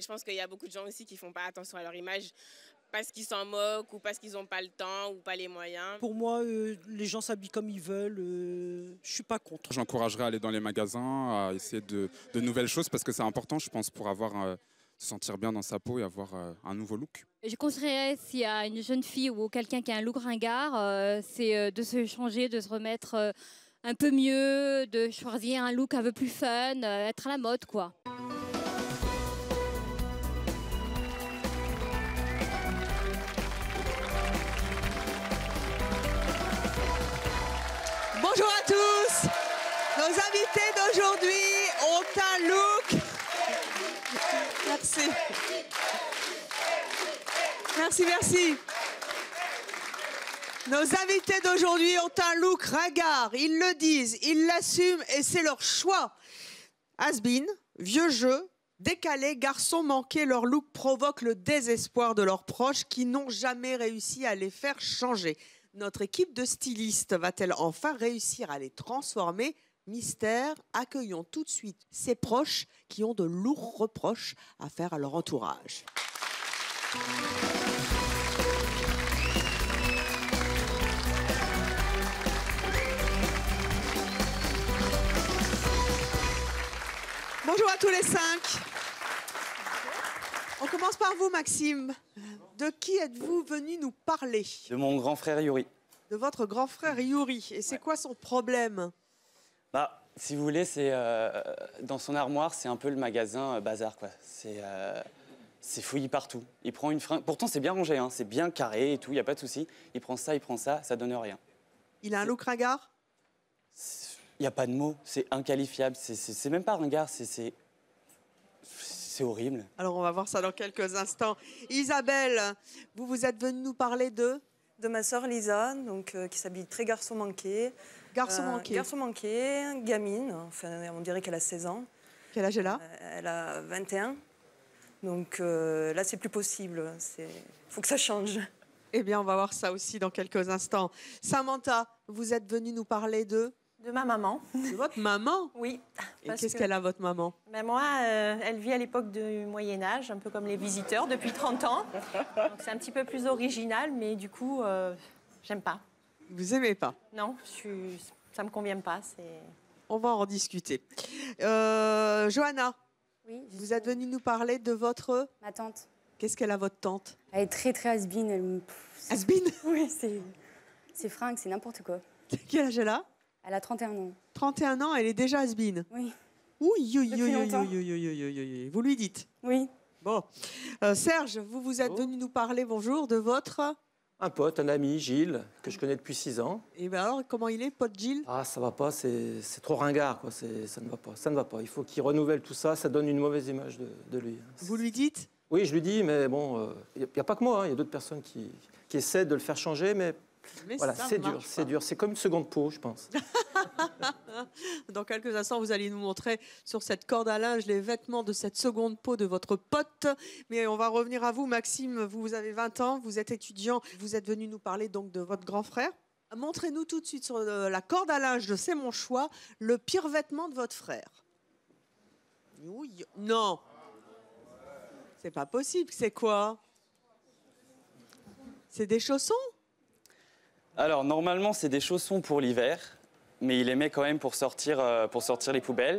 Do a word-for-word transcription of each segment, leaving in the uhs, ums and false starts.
Je pense qu'il y a beaucoup de gens aussi qui font pas attention à leur image parce qu'ils s'en moquent ou parce qu'ils n'ont pas le temps ou pas les moyens. Pour moi, euh, les gens s'habillent comme ils veulent. Euh, je suis pas contre. J'encouragerais à aller dans les magasins, à essayer de, de nouvelles choses parce que c'est important, je pense, pour avoir, euh, se sentir bien dans sa peau et avoir euh, un nouveau look. Je conseillerais, s'il y a une jeune fille ou quelqu'un qui a un look ringard, euh, c'est euh, de se changer, de se remettre euh, un peu mieux, de choisir un look un peu plus fun, euh, être à la mode, quoi. Bonjour à tous. Nos invités d'aujourd'hui ont un look. Merci. Merci, merci. Nos invités d'aujourd'hui ont un look ringard. Ils le disent, ils l'assument et c'est leur choix. Has-been, vieux jeu, décalé, garçons manqués, leur look provoque le désespoir de leurs proches qui n'ont jamais réussi à les faire changer. Notre équipe de stylistes va-t-elle enfin réussir à les transformer? Mystère, accueillons tout de suite ces proches qui ont de lourds reproches à faire à leur entourage. Bonjour à tous les cinq. On commence par vous, Maxime. De qui êtes-vous venu nous parler? De mon grand frère Yuri. De votre grand frère Yuri. Et c'est quoi son problème? Bah, si vous voulez, c'est euh, dans son armoire, c'est un peu le magasin euh, bazar, quoi. C'est euh, c'est fouillis partout. Il prend une fringue. Pourtant, c'est bien rangé, hein, c'est bien carré et tout, il y a pas de souci. Il prend ça, il prend ça, ça donne rien. Il a un look ringard? Il n'y a pas de mots, c'est inqualifiable. C'est même pas ringard, c'est c'est horrible. Alors, on va voir ça dans quelques instants. Isabelle, vous, vous êtes venue nous parler de? De ma sœur Lisa, donc, euh, qui s'habille très garçon manqué. Garçon Euh, manqué. Garçon manqué, gamine, enfin, on dirait qu'elle a seize ans. Quel âge elle a? Euh, Elle a vingt et un. Donc euh, là, c'est plus possible. Il faut que ça change. Eh bien, on va voir ça aussi dans quelques instants. Samantha, vous êtes venue nous parler de? De ma maman. De votre maman? Oui. Et qu'est-ce qu'elle a, votre maman? Ben moi, euh, elle vit à l'époque du Moyen-Âge, un peu comme les visiteurs, depuis trente ans. Donc c'est un petit peu plus original, mais du coup, euh, j'aime pas. Vous aimez pas? Non, je suis... ça me convient pas. On va en discuter. Euh, Johanna, oui, vous êtes venue nous parler de votre... Ma tante. Qu'est-ce qu'elle a, votre tante? Elle est très, très has-been. Elle... Has-been? Oui, c'est... C'est fringue, c'est n'importe quoi. Quel âge elle a? Elle a trente et un ans. trente et un ans, elle est déjà has-been? Oui. Oui, oui, oui, Depuis oui, longtemps. oui, oui, oui, oui, oui. Vous lui dites? Oui. Bon. Euh, Serge, vous, vous êtes venu nous parler, bonjour, de votre... Un pote, un ami, Gilles, que je connais depuis six ans. Et bien alors, comment il est, pote Gilles? Ah, ça va pas, c'est c'est trop ringard, quoi. C'est- Ça ne va pas, ça ne va pas. Il faut qu'il renouvelle tout ça, ça donne une mauvaise image de, de lui. Vous lui dites? Oui, je lui dis, mais bon, il n'y a pas que moi, il y a d'autres personnes qui, qui essaient de le faire changer, mais, Mais voilà, ça c'est marche dur, pas. c'est dur. C'est comme une seconde peau, je pense. Dans quelques instants, vous allez nous montrer sur cette corde à linge les vêtements de cette seconde peau de votre pote. Mais on va revenir à vous, Maxime. Vous, vous avez vingt ans, vous êtes étudiant. Vous êtes venu nous parler donc de votre grand frère. Montrez-nous tout de suite sur euh, la corde à linge de C'est mon choix le pire vêtement de votre frère. Oui, non. C'est pas possible. C'est quoi? C'est des chaussons? Alors, normalement, c'est des chaussons pour l'hiver, mais il les met quand même pour sortir, euh, pour sortir les poubelles.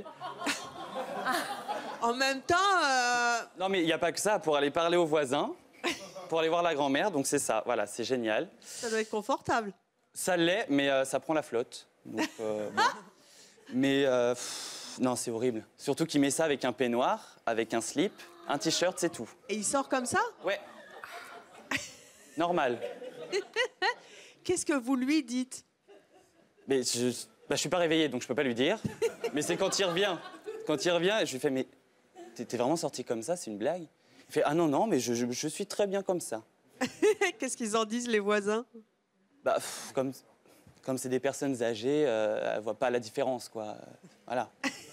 En même temps... euh, Non, mais il n'y a pas que ça, pour aller parler aux voisins, pour aller voir la grand-mère, donc c'est ça, voilà, c'est génial. Ça doit être confortable. Ça l'est, mais euh, ça prend la flotte. Donc, euh, bon. Mais euh, pff, non, c'est horrible. Surtout qu'il met ça avec un peignoir, avec un slip, un t-shirt, c'est tout. Et il sort comme ça? Ouais. Normal. Qu'est-ce que vous lui dites? Mais je, bah, je suis pas réveillé, donc je peux pas lui dire. Mais c'est quand il revient. Quand il revient, je lui fais, mais t'es t'es vraiment sorti comme ça, c'est une blague? Il fait, ah non, non, mais je, je, je suis très bien comme ça. Qu'est-ce qu'ils en disent, les voisins? Bah, pff, comme comme c'est des personnes âgées, euh, elles voient pas la différence, quoi. Voilà.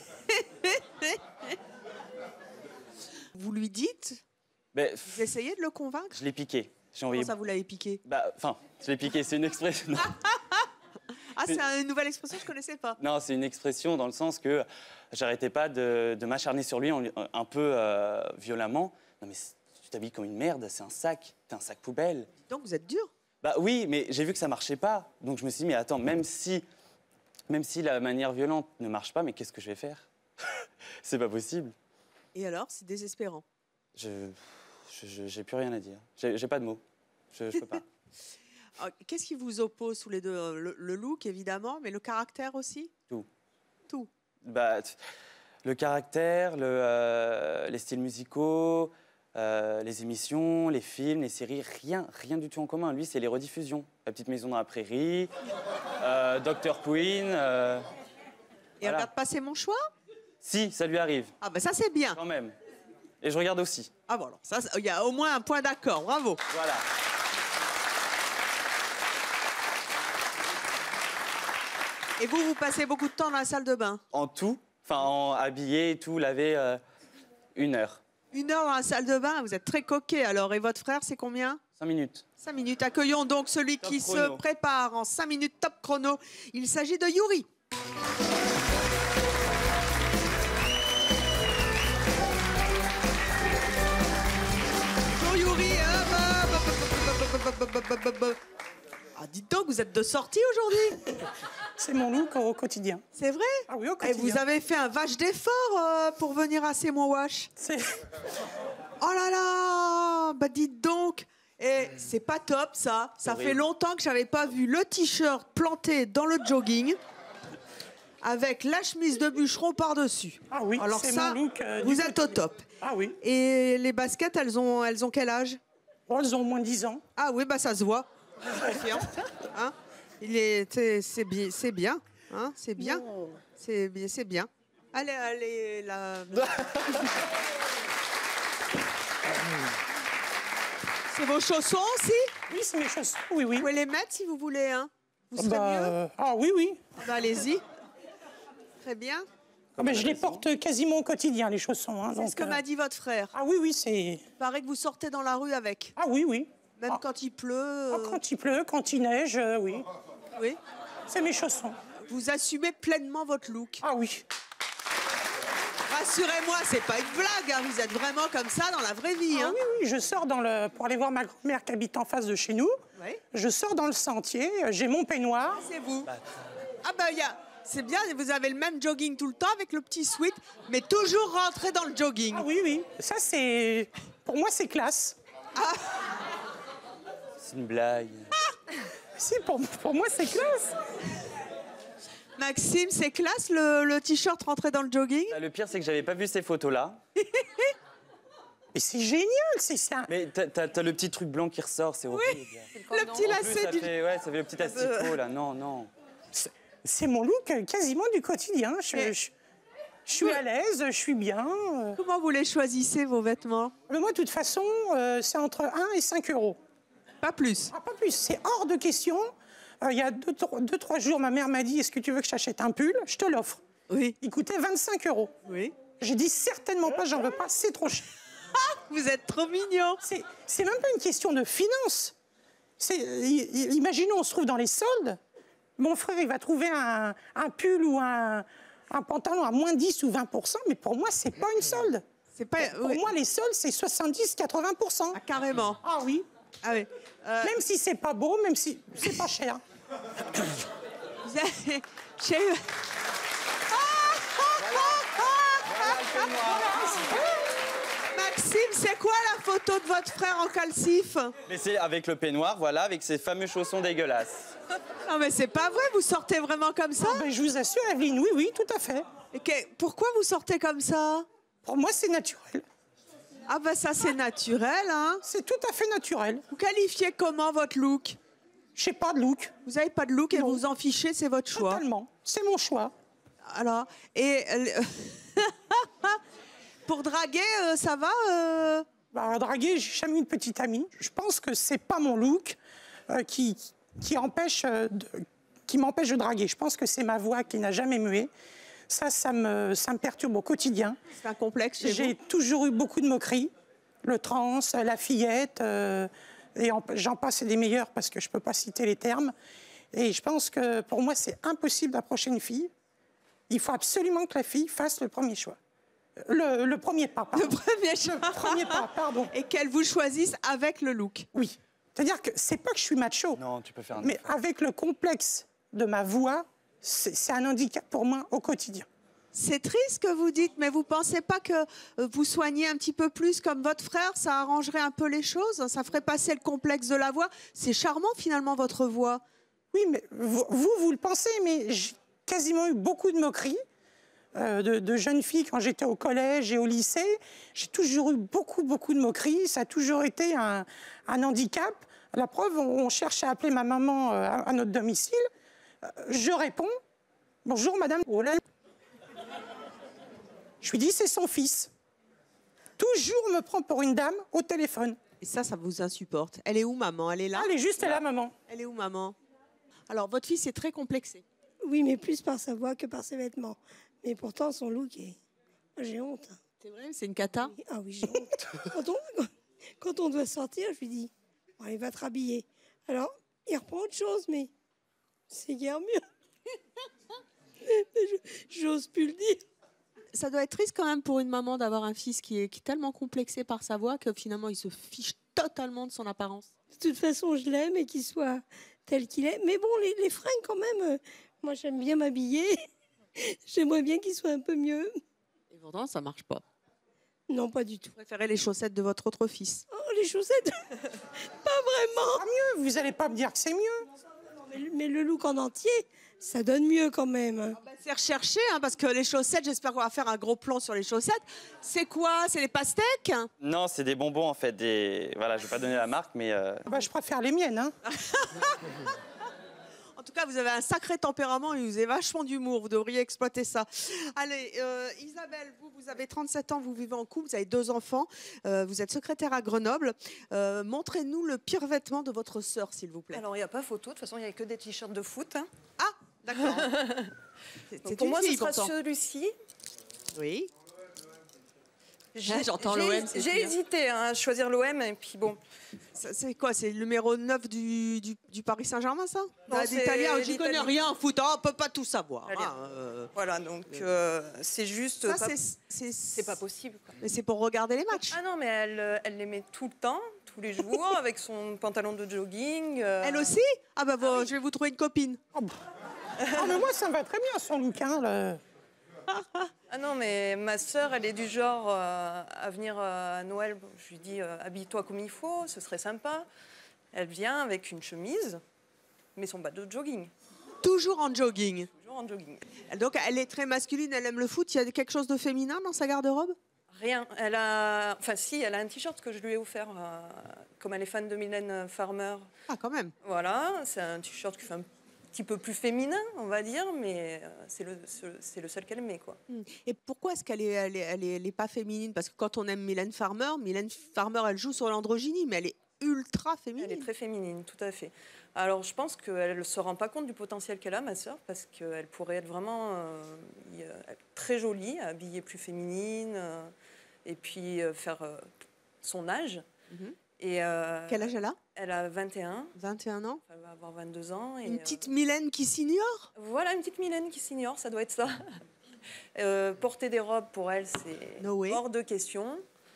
Vous lui dites? Mais, Vous essayez de le convaincre? je l'ai piqué. J'ai Comment envoyé... ça, vous l'avez piqué? Bah, enfin, je l'ai piqué, c'est une expression. Non. Ah, c'est une nouvelle expression que je ne connaissais pas. Non, c'est une expression dans le sens que j'arrêtais pas de, de m'acharner sur lui en- un peu euh, violemment. Non mais tu t'habilles comme une merde, c'est un sac, t'es un sac poubelle. Donc vous êtes dur. Bah oui, mais j'ai vu que ça marchait pas. Donc je me suis dit, mais attends, même si, même si la manière violente ne marche pas, mais qu'est-ce que je vais faire? C'est pas possible. Et alors, c'est désespérant. Je, je- je- j'ai plus rien à dire. J'ai j'ai pas de mots. Je, je peux pas. Alors, qu'est-ce qui vous oppose tous les deux? le, le look, évidemment, mais le caractère aussi? Tout. Tout. Bah, t- le caractère, le, euh, les styles musicaux, euh, les émissions, les films, les séries, rien, rien du tout en commun. Lui, c'est les rediffusions. La petite maison dans la prairie, euh, docteur Queen. euh, Et voilà. regarde passer mon choix? Si, ça lui arrive. Ah ben ça c'est bien. Quand même. Et je regarde aussi. Ah bon, alors, ça, il y a au moins un point d'accord, bravo. Voilà. Et vous, vous passez beaucoup de temps dans la salle de bain? En tout, enfin en habillé et tout, lavé euh, une heure. Une heure dans la salle de bain, vous êtes très coquet alors. Et votre frère, c'est combien? Cinq minutes. Cinq minutes. Accueillons donc celui Top qui se chrono. prépare en cinq minutes top chrono. Il s'agit de Yuri. Bonjour Yuri. Ah, dites donc, vous êtes de sortie aujourd'hui? C'est mon look au quotidien. C'est vrai? Ah oui, au Et quotidien. vous avez fait un vache d'effort euh, pour venir à C'est mon wash. C'est... Oh là là! Bah dites donc! Et c'est pas top ça. Ça fait horrible. longtemps que j'avais pas vu le t-shirt planté dans le jogging avec la chemise de bûcheron par-dessus. Ah oui, Alors c'est ça, mon look. euh, vous du êtes au quotidien. top. Ah oui. Et les baskets, elles ont, elles ont quel âge? Bon, elles ont au moins dix ans. Ah oui, bah ça se voit. Je confirme. Hein? Il est, c'est, c'est bien, c'est bien, hein? C'est bien, c'est bien, c'est bien. Allez, allez, là. C'est vos chaussons aussi? Oui, c'est mes chaussons. Oui, oui. Vous pouvez les mettre si vous voulez, hein? Vous serez Bah, mieux? euh, Ah oui, oui. Bah, allez-y. Très bien. Ah, ben, je les porte quasiment au quotidien, les chaussons. Hein, C'est donc, ce que euh, m'a dit votre frère. Ah oui, oui, c'est... Il paraît que vous sortez dans la rue avec. Ah oui, oui. Même Ah. quand il pleut. Ah, euh, quand il pleut, quand il neige, euh, oui. Oui. C'est mes chaussons. Vous assumez pleinement votre look. Ah oui. Rassurez-moi, c'est pas une blague. Hein. Vous êtes vraiment comme ça dans la vraie vie. Ah Hein. oui, oui, je sors dans le... pour aller voir ma grand-mère qui habite en face de chez nous. Oui. Je sors dans le sentier, euh, j'ai mon peignoir. C'est vous. Ah bah il y a... C'est bien, vous avez le même jogging tout le temps avec le petit sweat, mais toujours rentré dans le jogging. Ah oui, oui. Ça, c'est... Pour moi, c'est classe. C'est une blague. Si, pour, pour moi, c'est classe. Maxime, c'est classe le, le t-shirt rentré dans le jogging? Bah, le pire, c'est que j'avais pas vu ces photos-là. Mais c'est génial, c'est ça. Mais t'as, t'as- t'as le petit truc blanc qui ressort, c'est horrible. Le petit En plus, lacet ça du... fait, ouais, ça fait le petit asticot, là. Non, non. C'est- C'est mon look euh, quasiment du quotidien. Je, Mais- je- je suis à l'aise, je suis bien. euh. Comment vous les choisissez, vos vêtements? Mais moi, de toute façon, euh, c'est entre un et cinq euros. Pas plus. Ah, pas plus, c'est hors de question. Euh, il y a deux, trois, deux, trois jours, ma mère m'a dit, est-ce que tu veux que je t'achète un pull? Je te l'offre. Oui. Il coûtait vingt-cinq euros. Oui. J'ai dit, certainement pas, j'en veux pas, c'est trop cher. Vous êtes trop mignon. C'est c'est même pas une question de finance. C'est- i- i- Imaginons, on se trouve dans les soldes. Mon frère, il va trouver un, un pull ou un, un pantalon à moins dix ou vingt pour cent, mais pour moi, c'est pas une solde. C'est pas... Pour oui. moi, les soldes, c'est soixante-dix à quatre-vingts pour cent. Ah, carrément. Ah oui. Ah oui. Euh, Même si c'est pas beau, même si c'est pas cher. vous avez- chez- Maxime, c'est quoi la photo de votre frère en calcif? Mais c'est avec le peignoir, voilà, avec ces fameux chaussons dégueulasses. Non mais c'est pas vrai, vous sortez vraiment comme ça? Ah ben, je vous assure, Evelyne, oui, oui, tout à fait. Et que- pourquoi vous sortez comme ça? Pour moi, c'est naturel. Ah bah ça c'est naturel, hein? C'est tout à fait naturel. Vous qualifiez comment votre look? Je n'ai pas de look. Vous avez pas de look et Non. vous vous en fichez, c'est votre choix. Totalement. C'est mon choix. Alors, et euh, pour draguer, euh, ça va euh Bah, draguer, j'ai jamais eu une petite amie. Je pense que c'est pas mon look euh, qui, qui, empêche euh, de, qui m'empêche de draguer. Je pense que c'est ma voix qui n'a jamais mué. Ça, ça me, ça me perturbe au quotidien. C'est un complexe chez J'ai vous? toujours eu beaucoup de moqueries. Le trans, la fillette, euh, et en- j'en passe des meilleurs parce que je peux pas citer les termes. Et je pense que pour moi, c'est impossible d'approcher une fille. Il faut absolument que la fille fasse le premier choix. Le, le premier pas, pardon. Le premier choix. Le premier pas, pardon. Et qu'elle vous choisisse avec le look. Oui. C'est-à-dire que c'est pas que je suis macho. Non, tu peux faire un Mais avec le complexe de ma voix, c'est un handicap pour moi au quotidien. C'est triste que vous dites, mais vous pensez pas que vous soignez un petit peu plus comme votre frère, ça arrangerait un peu les choses, ça ferait passer le complexe de la voix. C'est charmant finalement votre voix. Oui, mais vous, vous, vous le pensez, mais j'ai quasiment eu beaucoup de moqueries euh, de, de jeunes filles quand j'étais au collège et au lycée. J'ai toujours eu beaucoup, beaucoup de moqueries. Ça a toujours été un, un handicap. La preuve, on, on cherche à appeler ma maman euh, à, à notre domicile. Euh, je réponds, bonjour madame. Oh là là. Je lui dis, c'est son fils. Toujours me prend pour une dame au téléphone. Et ça, ça vous insupporte. Elle est où, maman? Elle est là? Elle est juste là, maman. Elle est où, maman? Alors, votre fils est très complexé. Oui, mais plus par sa voix que par ses vêtements. Mais pourtant, son look est... J'ai honte. C'est vrai? C'est une cata? Ah oui, j'ai honte. Quand on, quand on doit sortir, je lui dis, bon, il va te rhabiller. Alors, il reprend autre chose, mais c'est guère mieux. J'ose plus le dire. Ça doit être triste quand même pour une maman d'avoir un fils qui est, qui est tellement complexé par sa voix que finalement il se fiche totalement de son apparence. De toute façon, je l'aime et qu'il soit tel qu'il est. Mais bon, les, les fringues quand même, euh, moi j'aime bien m'habiller. J'aimerais bien qu'il soit un peu mieux. Et pourtant, ça marche pas. Non, pas du tout. Vous préférez les chaussettes de votre autre fils? Oh, les chaussettes? Pas vraiment. Pas mieux, vous n'allez pas me dire que c'est mieux. Non, mais, mais le look en entier, ça donne mieux quand même. Ah bah, c'est recherché, hein, parce que les chaussettes, j'espère qu'on va faire un gros plan sur les chaussettes. C'est quoi? C'est les pastèques? Non, c'est des bonbons en fait. Des... Voilà, je vais pas donner la marque, mais. Euh... Bah, je préfère les miennes. Hein. En tout cas, vous avez un sacré tempérament et vous avez vachement d'humour. Vous devriez exploiter ça. Allez, euh, Isabelle, vous, vous avez trente-sept ans, vous vivez en couple, vous avez deux enfants. Euh, vous êtes secrétaire à Grenoble. Euh, montrez-nous le pire vêtement de votre sœur, s'il vous plaît. Alors, il n'y a pas photo. De toute façon, il n'y a que des t-shirts de foot. Hein. Ah, d'accord. C'est pour moi, ce sera celui-ci. Oui. J'entends l'O M. J'ai hésité hein, à choisir l'O M et puis bon. C'est quoi? C'est le numéro neuf du, du, du Paris Saint-Germain, ça? Non, bah, c'est l'Italien, j'y l'Italie. connais rien en foot, hein, on peut pas tout savoir. Allez. Hein, euh, Voilà, donc euh, c'est juste. Ça, pas... c'est- c'est pas possible. Quoi. Mais c'est pour regarder les matchs. Ah non, mais elle, elle les met tout le temps, tous les jours, avec son pantalon de jogging. euh. Elle aussi? Ah bah bon, je vais vous trouver une copine. Oh, bah. Ah, mais moi, ça me va très bien, son look. Hein, le... Ah non, mais ma sœur, elle est du genre euh, à venir euh, à Noël. Je lui dis, euh, habille-toi comme il faut, ce serait sympa. Elle vient avec une chemise, mais son bas de jogging. Toujours en jogging. Toujours en jogging. Donc elle est très masculine, elle aime le foot. Il y a quelque chose de féminin dans sa garde-robe? Rien. Elle a, enfin si, elle a un t-shirt que je lui ai offert, euh, comme elle est fan de Mylène Farmer. Ah quand même. Voilà, c'est un t-shirt qui fait un petit peu plus féminin, on va dire, mais euh, c'est le, c'est le seul qu'elle met, quoi. Et pourquoi est-ce qu'elle est, elle est, elle est, elle est pas féminine? Parce que quand on aime Mylène Farmer, Mylène Farmer, elle joue sur l'androgynie, mais elle est ultra féminine. Elle est très féminine, tout à fait. Alors, je pense qu'elle ne se rend pas compte du potentiel qu'elle a, ma sœur, parce qu'elle pourrait être vraiment euh, très jolie, habillée plus féminine, euh, et puis euh, faire euh, son âge. Mm-hmm. Et, euh, Quel âge elle a? Elle a vingt et un. vingt et un ans. Elle va avoir vingt-deux ans. Et, une petite Mylène qui s'ignore? euh, Voilà, une petite Mylène qui s'ignore, ça doit être ça. euh, porter des robes, pour elle, c'est no hors de question.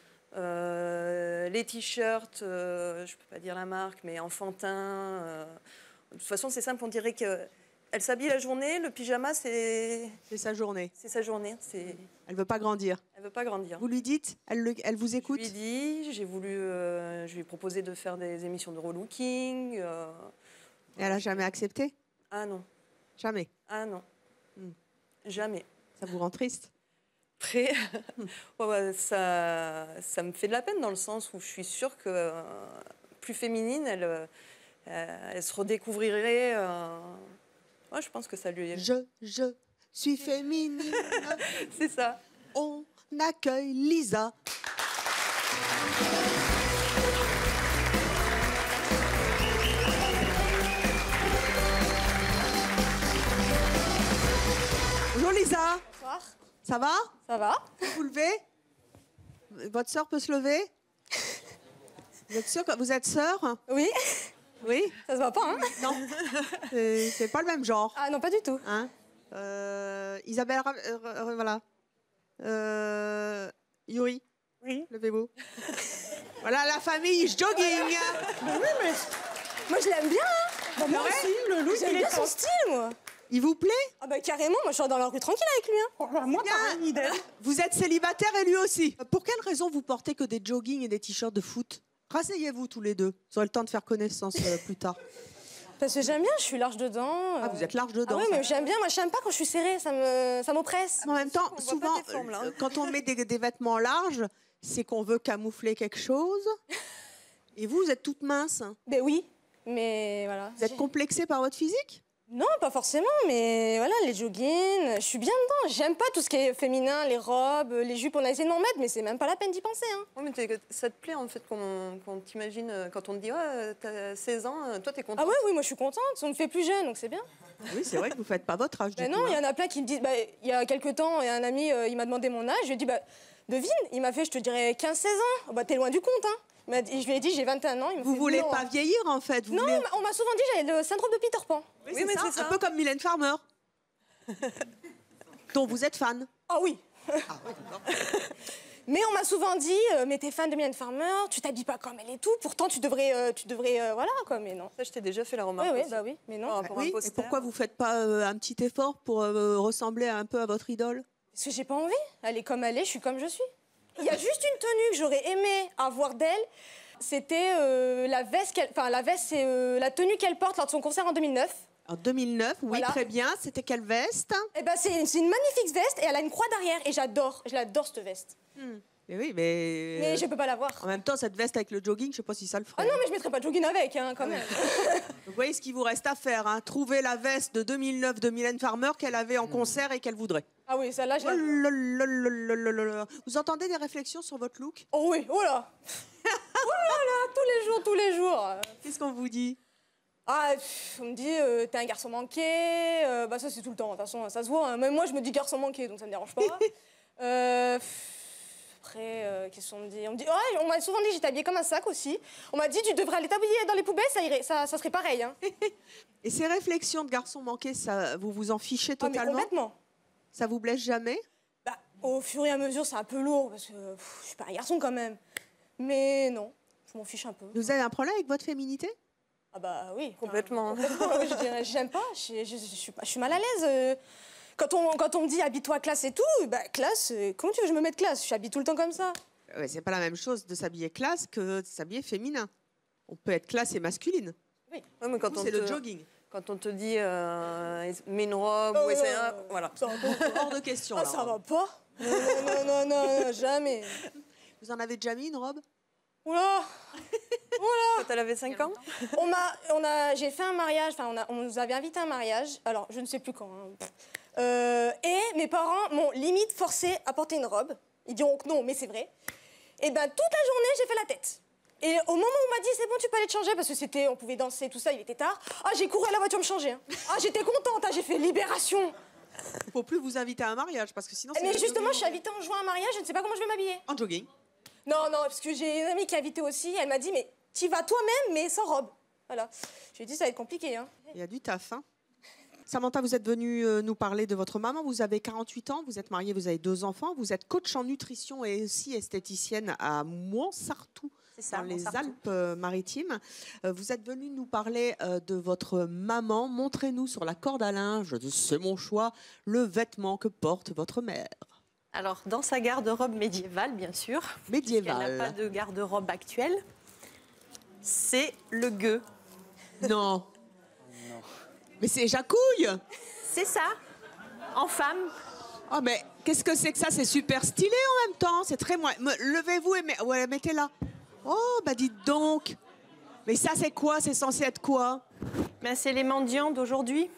Euh, les t-shirts, euh, je ne peux pas dire la marque, mais enfantins. Euh, de toute façon, c'est simple, on dirait qu'elle s'habille la journée, le pyjama, c'est... C'est sa journée. C'est sa journée. C'est... Elle ne veut pas grandir. Elle ne veut pas grandir. Vous lui dites? Elle, le, elle vous écoute? Je lui ai dit, j'ai voulu, euh, je lui ai proposé de faire des émissions de relooking. Euh, Et elle n'a jamais accepté? Ah non. Jamais? Ah non. Hmm. Jamais. Ça vous rend triste? Très. Ouais, ouais, ça, ça me fait de la peine dans le sens où je suis sûre que euh, plus féminine, elle, euh, elle se redécouvrirait. Euh... Ouais, je pense que ça lui est. Je, je suis féminine. C'est ça. On accueille Lisa. Bonjour Lisa. Bonsoir. Ça va? Ça va. Vous vous levez? Votre sœur peut se lever? Vous êtes sûre que vous êtes sœur? Oui. Oui. Ça se voit pas, hein? Non. C'est c'est pas le même genre. Ah non, pas du tout. Hein Euh, Isabelle, ra- euh, euh, voilà. Euh, Yuri. Oui. Levez-vous. Voilà la famille jogging. Oui, mais Moi, je l'aime bien, hein? bah, moi Ouais. aussi, le look, J'aime il bien est son top. style, moi. Il vous plaît? Ah bah carrément, moi, je suis dans la rue tranquille avec lui, hein. Oh, bah, moi, Bien. pareil, idem. Vous êtes célibataire et lui aussi. Pour quelle raison vous portez que des joggings et des t-shirts de foot? Rasseyez-vous tous les deux. Vous aurez le temps de faire connaissance euh, plus tard. Parce que j'aime bien, je suis large dedans. Ah, euh. vous êtes large dedans. Ah oui, ça. mais j'aime bien, moi, j'aime pas quand je suis serrée, ça me, ça m'oppresse. En même temps, voit pas souvent, tes formes, là, hein. euh, quand on met des, des vêtements larges, c'est qu'on veut camoufler quelque chose. Et vous, vous êtes toute mince. Ben oui, mais voilà. Vous êtes complexée par votre physique? Non, pas forcément, mais voilà, les joggings, je suis bien dedans. J'aime pas tout ce qui est féminin, les robes, les jupes, on a essayé de m'en mettre, mais c'est même pas la peine d'y penser, hein. Ouais, mais t'es- ça te plaît en fait qu'on qu'on t'imagine, euh, quand on te dit ouais, t'as seize ans, euh, toi t'es content. Ah ouais, oui, moi je suis contente, on me fait plus jeune, donc c'est bien. Oui, c'est vrai que vous faites pas votre âge. Ben du non, coup, il y hein. en a plein qui me disent, bah, il y a quelques temps, il y a un ami, euh, il m'a demandé mon âge, je lui ai dit, bah, devine, il m'a fait, je te dirais quinze seize ans. Oh, bah t'es loin du compte, hein. Il m'a dit- Je lui ai dit, j'ai vingt et un ans, il m'a Vous fait, voulez non. pas vieillir en fait vous Non, voulez- on m'a- on m'a souvent dit que j'avais le syndrome de Peter Pan. Oui, Oui, c'est mais ça, c'est un ça. peu comme Mylène Farmer. dont vous êtes fan. Ah oui. Mais on m'a souvent dit, euh, mais t'es fan de Mylène Farmer, tu t'habilles pas comme elle et tout, pourtant tu devrais, euh, tu devrais, euh, voilà quoi, mais non. Ça, je t'ai déjà fait la remarque. Oui, oui, aussi. bah oui, mais non. Par rapport à un Oui, et poster. pourquoi vous faites pas euh, un petit effort pour euh, ressembler un peu à votre idole? Parce que j'ai pas envie. Elle est comme elle est, je suis comme je suis. Il y a juste une tenue que j'aurais aimé avoir d'elle. C'était euh, la veste, qu'elle- enfin la veste, c'est euh, la tenue qu'elle porte lors de son concert en deux mille neuf. En deux mille neuf, oui, Voilà. très bien. C'était quelle veste? Eh ben c'est c'est une magnifique veste et elle a une croix derrière et j'adore, je l'adore cette veste. Mais oui, mais. Mais je peux pas l'avoir. En même temps, cette veste avec le jogging, je sais pas si ça le ferait. Ah non, mais je mettrais pas de jogging avec, hein, quand même. Vous voyez ce qu'il vous reste à faire, hein. Trouver la veste de deux mille neuf de Mylène Farmer qu'elle avait en concert et qu'elle voudrait. Ah oui, celle-là, je Oh la- là là là là là là là. Vous entendez des réflexions sur votre look? Oh oui, oh là. Oh là là, tous les jours, tous les jours. Qu'est-ce qu'on vous dit? Ah, pff, on me dit, euh, t'es un garçon manqué. Euh, bah ça, c'est tout le temps. De toute façon, ça se voit. Hein. Même moi, je me dis garçon manqué, donc ça me dérange pas. euh, pff, après, euh, qu'est-ce qu'on me dit? On me dit, ouais, on m'a souvent dit, j'étais habillée comme un sac aussi. On m'a dit, tu devrais aller t'habiller dans les poubelles, ça irait, ça, ça serait pareil. Hein. Et ces réflexions de garçon manqué, ça, vous vous en fichez Ah, mais totalement? complètement. Ça vous blesse jamais? Bah, au fur et à mesure, c'est un peu lourd parce que pff, je suis pas un garçon quand même. Mais non, je m'en fiche un peu. Vous avez un problème avec votre féminité? Ah bah oui. Complètement. Complètement, je dirais, j'aime pas, je, je, je suis pas- je suis mal à l'aise. euh. Quand on, quand on me dit habille-toi classe et tout, bah classe, euh, comment tu veux que je me mette classe? Je suis habillée tout le temps comme ça. Ouais, c'est pas la même chose de s'habiller classe que de s'habiller féminin. On peut être classe et masculine. Oui. Ouais, mais quand Vous, on c'est te- le jogging. Quand on te dit euh, mets une robe Oh, ou essaie oh, un- oh, voilà. Ça va pas. Hors de question. Ah, là. ça va pas. Non, non, non, non, non, jamais. Vous en avez déjà mis une robe? Oula. Quand elle avait cinq ans. On m'a, on a, j'ai fait un mariage, enfin on, a- on nous avait invité à un mariage, alors je ne sais plus quand. hein. Euh, et mes parents m'ont limite forcé à porter une robe. Ils diront que non, mais c'est vrai. Et ben toute la journée, j'ai fait la tête. Et au moment où on m'a dit c'est bon, tu peux aller te changer parce que c'était, on pouvait danser tout ça, il était tard. Ah j'ai couru à la voiture me changer. hein. Ah j'étais contente, ah, j'ai fait libération. Faut plus vous inviter à un mariage parce que sinon. c'est Mais le justement, jogging. je suis invitée en juin à un mariage, je ne sais pas comment je vais m'habiller. En jogging. Non, non, parce que j'ai une amie qui est invitée aussi, elle m'a dit mais tu vas toi-même mais sans robe. Voilà. Je lui ai dit ça va être compliqué. Hein. Il y a du taf. Hein. Samantha, vous êtes venue euh, nous parler de votre maman. Vous avez quarante-huit ans, vous êtes mariée, vous avez deux enfants. Vous êtes coach en nutrition et aussi esthéticienne à Montsartou, ça, dans les Montsartou. Alpes-Maritimes. Euh, vous êtes venue nous parler euh, de votre maman. Montrez-nous sur la corde à linge, c'est mon choix, le vêtement que porte votre mère. Alors, dans sa garde-robe médiévale, bien sûr. Médiévale. Elle n'a pas de garde-robe actuelle. C'est le gueux. Non. Mais c'est Jacouille. C'est ça. En femme. Oh mais qu'est-ce que c'est que ça? C'est super stylé en même temps. C'est très moins. Me- Levez-vous et met- ouais, mettez-la. Oh bah dites donc. Mais ça c'est quoi? C'est censé être quoi? Ben, c'est les mendiants d'aujourd'hui.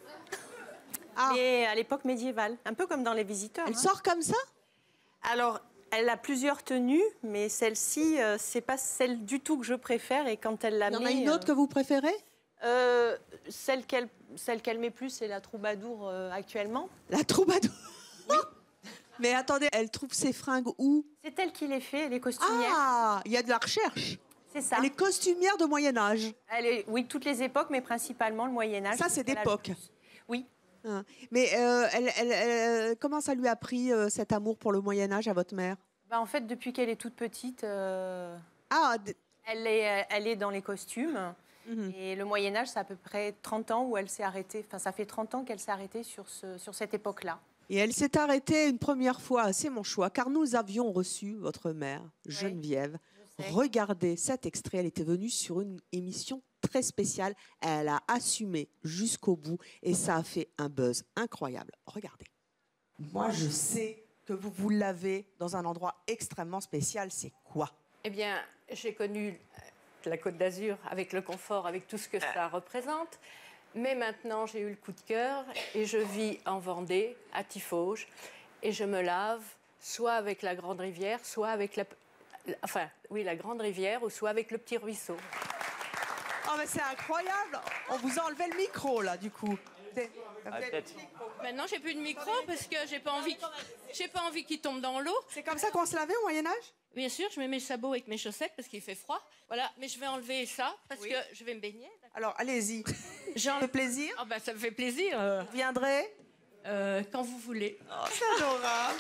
Ah. Mais à l'époque médiévale. Un peu comme dans Les Visiteurs. Elle hein. sort comme ça? Alors, elle a plusieurs tenues, mais celle-ci, euh, c'est pas celle du tout que je préfère. Et quand elle la Il y met... en a une autre euh, que vous préférez? euh, celle qu'elle celle qu'elle met plus, c'est la troubadour euh, actuellement. La troubadour. Mais attendez, elle trouve ses fringues où? C'est elle qui les fait, les costumières. Ah, il y a de la recherche. C'est ça. Elle est costumière de Moyen-Âge. Elle est, oui, toutes les époques, mais principalement le Moyen-Âge. Ça, c'est d'époque. Oui. Hein. Mais euh, elle, elle, elle, comment ça lui a pris euh, cet amour pour le Moyen-Âge à votre mère? Bah, en fait, depuis qu'elle est toute petite, euh, ah, elle, est, elle est dans les costumes. Mmh. Et le Moyen-Âge, c'est à peu près trente ans où elle s'est arrêtée. Enfin, ça fait trente ans qu'elle s'est arrêtée sur, ce, sur cette époque-là. Et elle s'est arrêtée une première fois, c'est mon choix, car nous avions reçu votre mère, Geneviève. Oui, regardez cet extrait, elle était venue sur une émission très spéciale. Elle a assumé jusqu'au bout et ça a fait un buzz incroyable. Regardez. Moi, je sais que vous vous l'avez dans un endroit extrêmement spécial. C'est quoi? Eh bien, j'ai connu la Côte d'Azur avec le confort, avec tout ce que ça représente. Mais maintenant, j'ai eu le coup de cœur et je vis en Vendée, à Tiffauges, et je me lave soit avec la Grande Rivière, soit avec la, enfin, oui, la Grande Rivière, ou soit avec le petit ruisseau. Oh, mais c'est incroyable! On vous a enlevé le micro, là, du coup. Ah, maintenant, j'ai plus de micro parce que j'ai pas envie, j'ai pas envie qu'il tombe dans l'eau. C'est comme ça qu'on se lavait au Moyen-Âge? Bien sûr, je mets mes sabots avec mes chaussettes parce qu'il fait froid. Voilà, mais je vais enlever ça parce oui. que je vais me baigner. Alors, allez-y. Ça fait plaisir? Oh, bah, ça me fait plaisir. Euh... Vous viendrez euh, quand vous voulez. Oh, c'est adorable.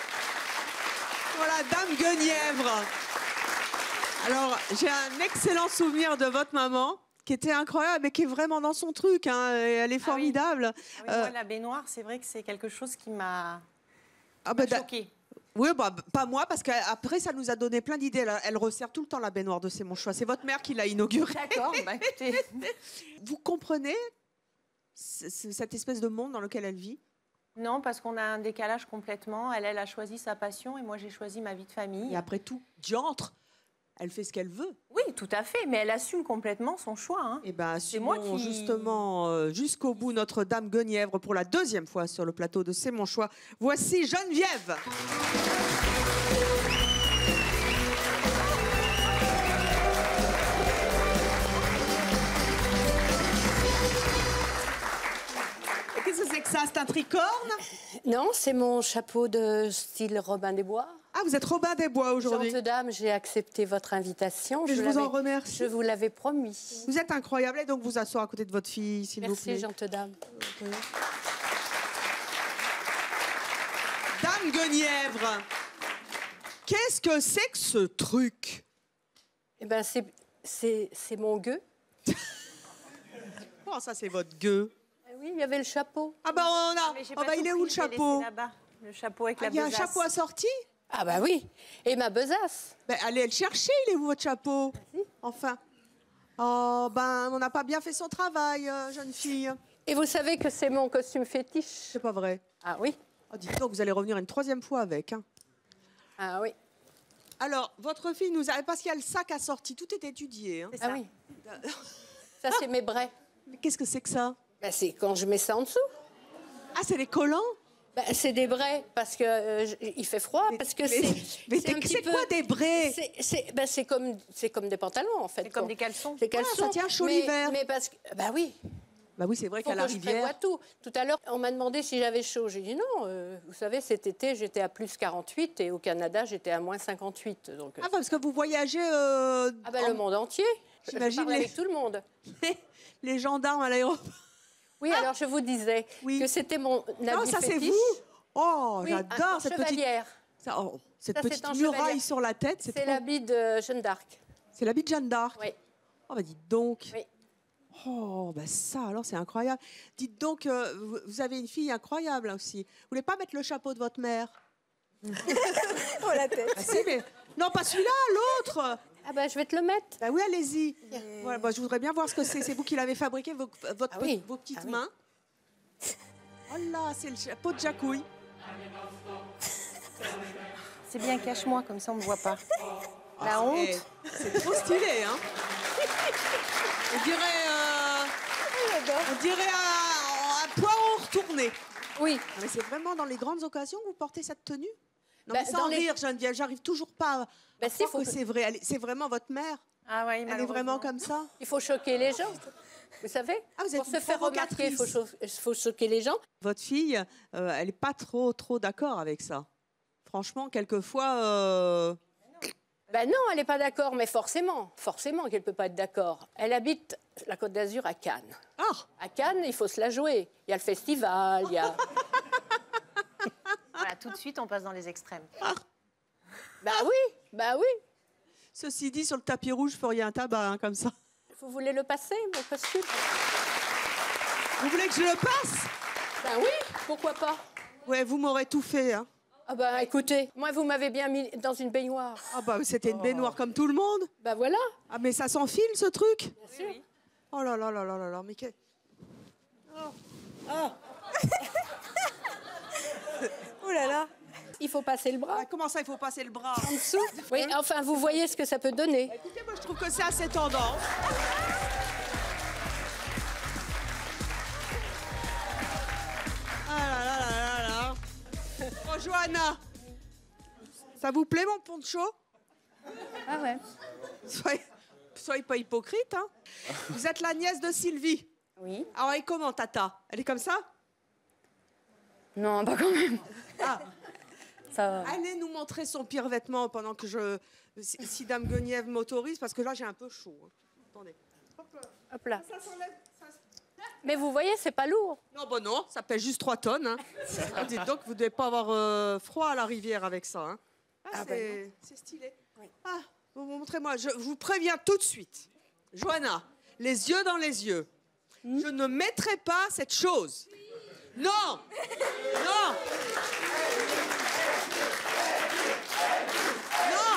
Voilà, Dame Guenièvre. Alors, j'ai un excellent souvenir de votre maman, qui était incroyable, mais qui est vraiment dans son truc. Hein. Elle est formidable. Ah oui. Ah oui, euh... moi, la baignoire, c'est vrai que c'est quelque chose qui m'a ah bah, choquée. Oui, bah, pas moi, parce qu'après, ça nous a donné plein d'idées. Elle, elle resserre tout le temps la baignoire de C'est mon choix. C'est votre mère qui l'a inaugurée. D'accord, bah écoutez. Vous comprenez cette espèce de monde dans lequel elle vit? Non, parce qu'on a un décalage complètement. Elle, elle a choisi sa passion et moi, j'ai choisi ma vie de famille. Et après tout, diantre, elle fait ce qu'elle veut. Oui, tout à fait, mais elle assume complètement son choix. Hein. Et bien, c'est moi qui... justement euh, jusqu'au bout notre Dame Guenièvre pour la deuxième fois sur le plateau de C'est mon choix. Voici Geneviève. Qu'est-ce que c'est que ça? C'est un tricorne? Non, c'est mon chapeau de style Robin des Bois. Ah, vous êtes Robin des Bois aujourd'hui. Gente dame, j'ai accepté votre invitation. Je, je vous en remercie. Je vous l'avais promis. Vous êtes incroyable. Et donc, vous asseoir à côté de votre fille, s'il vous plaît. Merci, gente dame. Okay. Dame Guenièvre, qu'est-ce que c'est que ce truc? Eh bien, c'est mon gueux. Oh, ça, c'est votre gueux. Oui, il y avait le chapeau. Ah, ben, on a. Ah, bah, il est où le chapeau? Là-bas. Le chapeau avec ah, la besace. Il y a un chapeau assorti? Ah bah oui, et ma besace. Ben, allez le chercher, il est où votre chapeau? Merci. Enfin. Oh, ben, on n'a pas bien fait son travail, euh, jeune fille. Et vous savez que c'est mon costume fétiche? C'est pas vrai. Ah oui. Oh, dites donc, vous allez revenir une troisième fois avec. Hein. Ah oui. Alors, votre fille nous a... Parce qu'il y a le sac assorti, tout est étudié. Hein. Ah oui. Ça, c'est mes brais. Mais qu'est-ce que c'est que ça? Ben, c'est quand je mets ça en dessous. Ah, c'est les collants? Ben, c'est des brais parce que euh, il fait froid, mais, parce que c'est. Mais c'est quoi des brais? C'est ben, comme c'est comme des pantalons en fait. C'est comme des caleçons. Des caleçons. Ah, ça tient chaud mais, l'hiver. Mais parce que bah oui. Bah oui, c'est vrai qu'à la rivière. Je prévois tout. Tout à l'heure, on m'a demandé si j'avais chaud. J'ai dit non. Euh, vous savez, cet été, j'étais à plus quarante-huit et au Canada, j'étais à moins cinquante-huit. Donc. Ah, parce que vous voyagez. Euh, ah ben en... le monde entier. J'imagine les... avec tout le monde. Les gendarmes à l'aéroport. Oui, ah. alors je vous disais oui. que c'était mon habit non, ça c'est vous. Oh, oui, j'adore cette chevalière. petite, ça, oh, cette ça, petite muraille chevalière. Sur la tête. C'est trop... l'habit de Jeanne d'Arc. C'est l'habit de Jeanne d'Arc. Oui. Oh, bah dites donc. Oui. Oh, bah ça, alors c'est incroyable. Dites donc, euh, vous, vous avez une fille incroyable là, aussi. Vous voulez pas mettre le chapeau de votre mère? Oh, la tête. Ah, si, mais... Non, pas celui-là, l'autre. Ah bah je vais te le mettre. Bah oui, allez-y. Voilà, bah, je voudrais bien voir ce que c'est. C'est vous qui l'avez fabriqué, vos, votre, ah oui. vos petites ah mains. Oui. Oh là, c'est le chapeau de Jacouille. C'est bien, cache-moi, comme ça on ne me voit pas. Oh, la honte. C'est trop stylé, hein. On dirait, euh, on dirait un, un poireau retourné. Oui. Mais c'est vraiment dans les grandes occasions que vous portez cette tenue? Non, bah, mais sans rire, les... Geneviève, j'arrive toujours pas à bah, si, croire que c'est vrai. C'est vraiment votre mère? Ah ouais, elle est vraiment comme ça? Il faut choquer les gens, vous savez. Ah, vous êtes Pour se faire remarquer, il faut, cho faut choquer les gens. Votre fille, euh, elle n'est pas trop, trop d'accord avec ça. Franchement, quelquefois... Euh... Ben non, elle n'est pas d'accord, mais forcément, forcément qu'elle ne peut pas être d'accord. Elle habite la Côte d'Azur à Cannes. Ah. À Cannes, il faut se la jouer. Il y a le festival, il y a... Voilà, tout de suite, on passe dans les extrêmes. Bah oui, bah oui. Ceci dit, sur le tapis rouge, vous feriez un tabac, hein, comme ça. Vous voulez le passer, mon costume? Vous voulez que je le passe? Ben oui, pourquoi pas? Ouais, vous m'aurez tout fait, hein. Ah bah écoutez, moi vous m'avez bien mis dans une baignoire. Ah bah c'était une baignoire comme tout le monde. Bah voilà. Ah mais ça s'enfile ce truc. Bien sûr. Oh là là là là là là, mais que... Oh. Oh. Oh là là. Il faut passer le bras. Ah, comment ça, il faut passer le bras? En dessous. Oui, enfin vous voyez ce que ça peut donner. Bah, écoutez, moi je trouve que c'est assez tendance. Ah là là là là là. Oh Johanna, ça vous plaît mon poncho? Ah ouais. Soyez, soyez pas hypocrite, hein. Vous êtes la nièce de Sylvie. Oui. Alors elle est comment, Tata? Elle est comme ça? Non, pas quand même. Ah. Ça... Allez nous montrer son pire vêtement pendant que je... Si, si Dame Guenièvre m'autorise, parce que là j'ai un peu chaud. Hein. Attendez. Hop là. Hop là. Ça s'enlève. Ça... Mais vous voyez, c'est pas lourd. Non, bah non, ça pèse juste trois tonnes. Hein. Ah, dites donc, vous devez pas avoir euh, froid à la rivière avec ça. Hein. Ah, Ah, c'est ben c'est stylé. Oui. Ah, bon, montrez-moi, je vous préviens tout de suite. Johanna, les yeux dans les yeux. Hmm? Je ne mettrai pas cette chose. Non. Non. Non.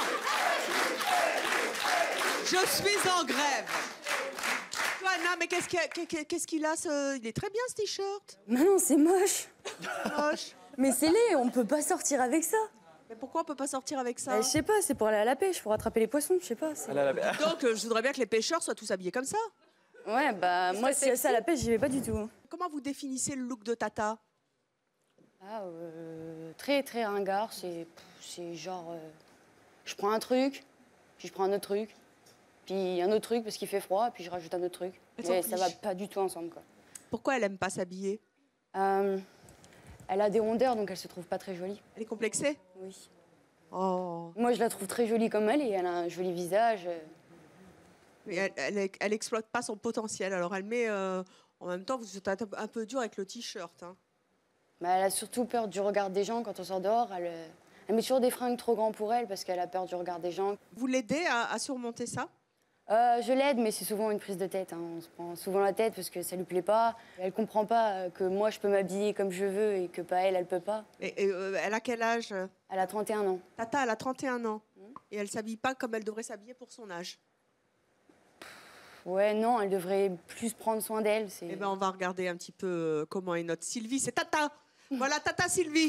Je suis en grève. Johanna, mais qu'est-ce qu'il a, qu'est-ce qu'il a ce... Il est très bien ce t-shirt. Mais non, c'est moche. Moche. Mais c'est laid, on peut pas sortir avec ça. Mais pourquoi on peut pas sortir avec ça? Bah, je sais pas, c'est pour aller à la pêche, pour attraper les poissons, je sais pas. Aller à la... Donc, euh, je voudrais bien que les pêcheurs soient tous habillés comme ça. Ouais, bah moi, si c'est ça à la pêche, j'y vais pas du tout. Comment vous définissez le look de Tata? Ah, euh, très très ringard, c'est c'est genre... Euh, je prends un truc, puis je prends un autre truc, puis un autre truc parce qu'il fait froid, puis je rajoute un autre truc. Mais ça va pas du tout ensemble, quoi. Pourquoi elle aime pas s'habiller? euh, Elle a des rondeurs, donc elle se trouve pas très jolie. Elle est complexée? Oui. Oh. Moi, je la trouve très jolie comme elle, et elle a un joli visage. Mais elle, elle, elle exploite pas son potentiel. Alors elle met... Euh, en même temps, vous êtes un peu dur avec le t-shirt. Hein. Mais elle a surtout peur du regard des gens quand on sort dehors. Elle, elle met toujours des fringues trop grands pour elle parce qu'elle a peur du regard des gens. Vous l'aidez à, à surmonter ça? euh, Je l'aide, mais c'est souvent une prise de tête. Hein. On se prend souvent la tête parce que ça lui plaît pas. Elle comprend pas que moi, je peux m'habiller comme je veux et que pas elle, elle peut pas. Et, et euh, elle a quel âge? Elle a trente et un ans. Tata, elle a trente et un ans. Mmh. Et elle s'habille pas comme elle devrait s'habiller pour son âge. Ouais, non, elle devrait plus prendre soin d'elle. Eh ben, on va regarder un petit peu euh, comment est notre Sylvie. C'est Tata. Voilà, Tata Sylvie.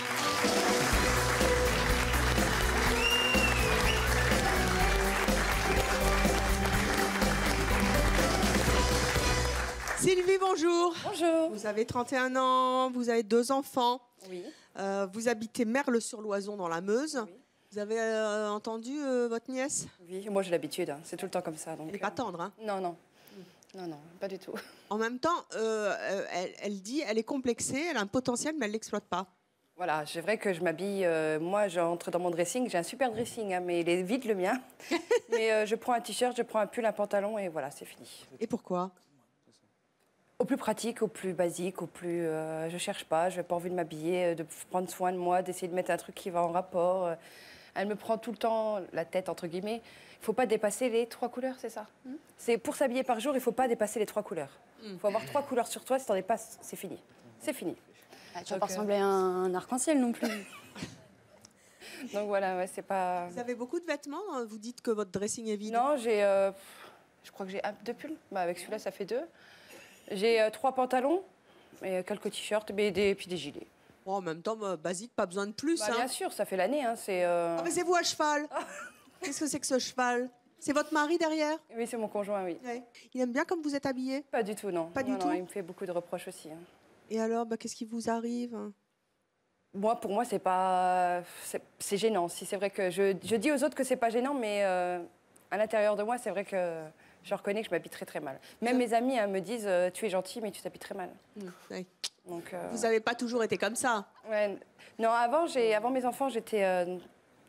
Sylvie, bonjour. Bonjour. Vous avez trente et un ans, vous avez deux enfants. Oui. Euh, vous habitez Merle-sur-Loison dans la Meuse. Oui. Vous avez euh, entendu euh, votre nièce? Oui, moi j'ai l'habitude, hein. C'est tout le temps comme ça. Donc, elle n'est pas tendre, hein? Non, non. Non, non, pas du tout. En même temps, euh, elle, elle dit, elle est complexée, elle a un potentiel, mais elle ne l'exploite pas. Voilà, c'est vrai que je m'habille, euh, moi j'entre dans mon dressing, j'ai un super dressing, hein, mais il est vide le mien. mais euh, je prends un t-shirt, je prends un pull, un pantalon et voilà, c'est fini. Et pourquoi? Au plus pratique, au plus basique, au plus... Euh, je cherche pas, je n'ai pas envie de m'habiller, de prendre soin de moi, d'essayer de mettre un truc qui va en rapport. Euh, elle me prend tout le temps la tête, entre guillemets. Il ne faut pas dépasser les trois couleurs, c'est ça? mm. C'est pour s'habiller par jour, il ne faut pas dépasser les trois couleurs. Il mm. faut avoir trois couleurs sur toi, si tu en dépasses, c'est fini. C'est fini. Ah, tu vas pas ressembler à un arc-en-ciel non plus. Donc voilà, ouais, c'est pas... Vous avez beaucoup de vêtements? Vous dites que votre dressing est vide? Non, j'ai... Euh, je crois que j'ai un, deux pulls. Bah, avec celui-là, ça fait deux. J'ai euh, trois pantalons, et quelques t-shirts, et des, puis des gilets. Bon, en même temps, bah, basique, pas besoin de plus. Bah, hein. Bien sûr, ça fait l'année. Hein, c'est, euh... Ah, mais c'est vous à cheval. Qu'est-ce que c'est que ce cheval? C'est votre mari derrière? Oui, c'est mon conjoint, oui. Ouais. Il aime bien comme vous êtes habillée? Pas du tout, non. Pas non, du non, tout. Il me fait beaucoup de reproches aussi. Hein. Et alors, bah, qu'est-ce qui vous arrive? Moi, pour moi, c'est pas... C'est gênant. Si c'est vrai que je, je dis aux autres que c'est pas gênant, mais euh, à l'intérieur de moi, c'est vrai que je reconnais que je m'habille très, très mal. Même mes amis hein, me disent euh, « tu es gentil, mais tu t'habilles très mal mmh, oui. ». Donc, euh... Vous n'avez pas toujours été comme ça? Ouais. Non, avant, avant mes enfants, j'étais euh,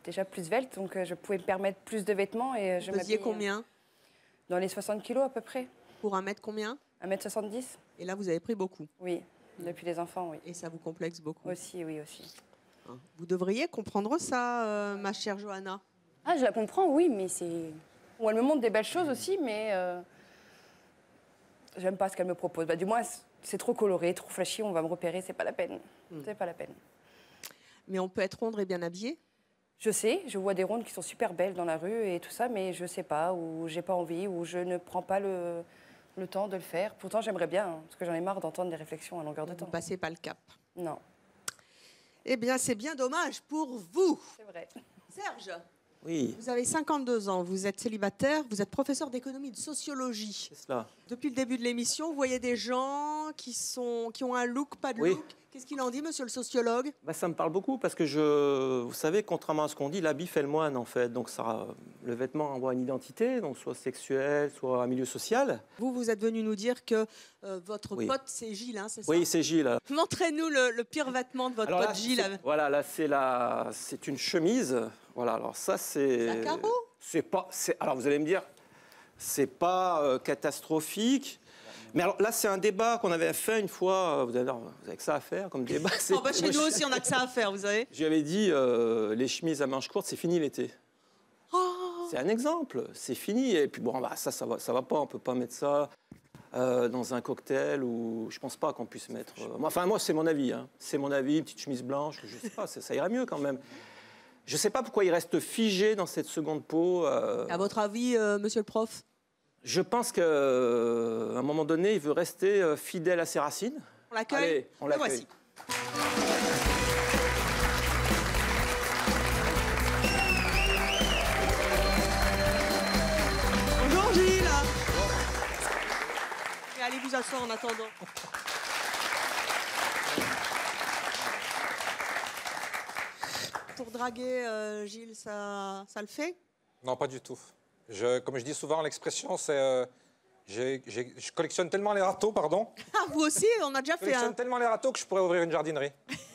déjà plus svelte, donc euh, je pouvais me permettre plus de vêtements. Et, euh, je Vous faisiez m'habillais, combien? euh, Dans les soixante kilos à peu près. Pour un mètre combien? un mètre soixante-dix. Et là, vous avez pris beaucoup? Oui, depuis les enfants, oui. Et ça vous complexe beaucoup? Aussi, oui, aussi. Vous devriez comprendre ça, euh, ma chère Johanna. Ah, je la comprends, oui, mais c'est... Bon, elle me montre des belles choses aussi, mais euh, j'aime pas ce qu'elle me propose. Bah, du moins, c'est trop coloré, trop flashy, on va me repérer, c'est pas la peine. Hmm. C'est pas la peine. Mais on peut être ronde et bien habillée? Je sais, je vois des rondes qui sont super belles dans la rue et tout ça, mais je sais pas, ou j'ai pas envie, ou je ne prends pas le, le temps de le faire. Pourtant, j'aimerais bien, hein, parce que j'en ai marre d'entendre des réflexions à longueur de temps. Vous passez pas le cap? Non. Eh bien, c'est bien dommage pour vous. C'est vrai. Serge, Oui, vous avez cinquante-deux ans, vous êtes célibataire, vous êtes professeur d'économie et de sociologie. c'est cela. Depuis le début de l'émission, vous voyez des gens qui, sont, qui ont un look, pas de Oui. look. Qu'est-ce qu'il en dit, monsieur le sociologue? Bah, ça me parle beaucoup parce que, je, vous savez, contrairement à ce qu'on dit, l'habit fait le moine, en fait. Donc, ça, le vêtement envoie une identité, donc soit sexuelle, soit un milieu social. Vous, vous êtes venu nous dire que euh, votre Oui. pote, c'est Gilles, hein, c'est ça? Oui, c'est Gilles. Montrez-nous le, le pire vêtement de votre Alors là, pote Gilles. c'est- Voilà, là, c'est la, c'est une chemise. Voilà, alors ça, c'est... C'est un carreau? C'est pas... c'est- Alors, vous allez me dire, c'est pas euh, catastrophique. Mais alors là, c'est un débat qu'on avait fait une fois. Vous avez, vous avez que ça à faire comme débat. Oh, bah, chez nous aussi, on a que ça à faire, vous savez. J'avais dit, euh, les chemises à manches courtes, c'est fini l'été. Oh. C'est un exemple, c'est fini. Et puis bon, bah, ça, ça va, ça va pas. On peut pas mettre ça euh, dans un cocktail ou je pense pas qu'on puisse mettre. euh, moi, enfin, moi, c'est mon avis. Hein. C'est mon avis. Petite chemise blanche, je sais pas, ça, ça irait mieux quand même. Je sais pas pourquoi il reste figé dans cette seconde peau. euh, À votre avis, euh, monsieur le prof? Je pense qu'à un moment donné, il veut rester euh, fidèle à ses racines. On l'accueille? Allez, on Le l'accueille. voici. Bonjour Gilles. Et allez vous asseoir en attendant. Pour draguer, euh, Gilles, ça, ça le fait? Non, pas du tout. Je, comme je dis souvent, l'expression, c'est... euh, j'ai- j'ai- je collectionne tellement les râteaux, pardon. Ah, vous aussi, on a déjà Je fait collectionne un... tellement les râteaux que je pourrais ouvrir une jardinerie.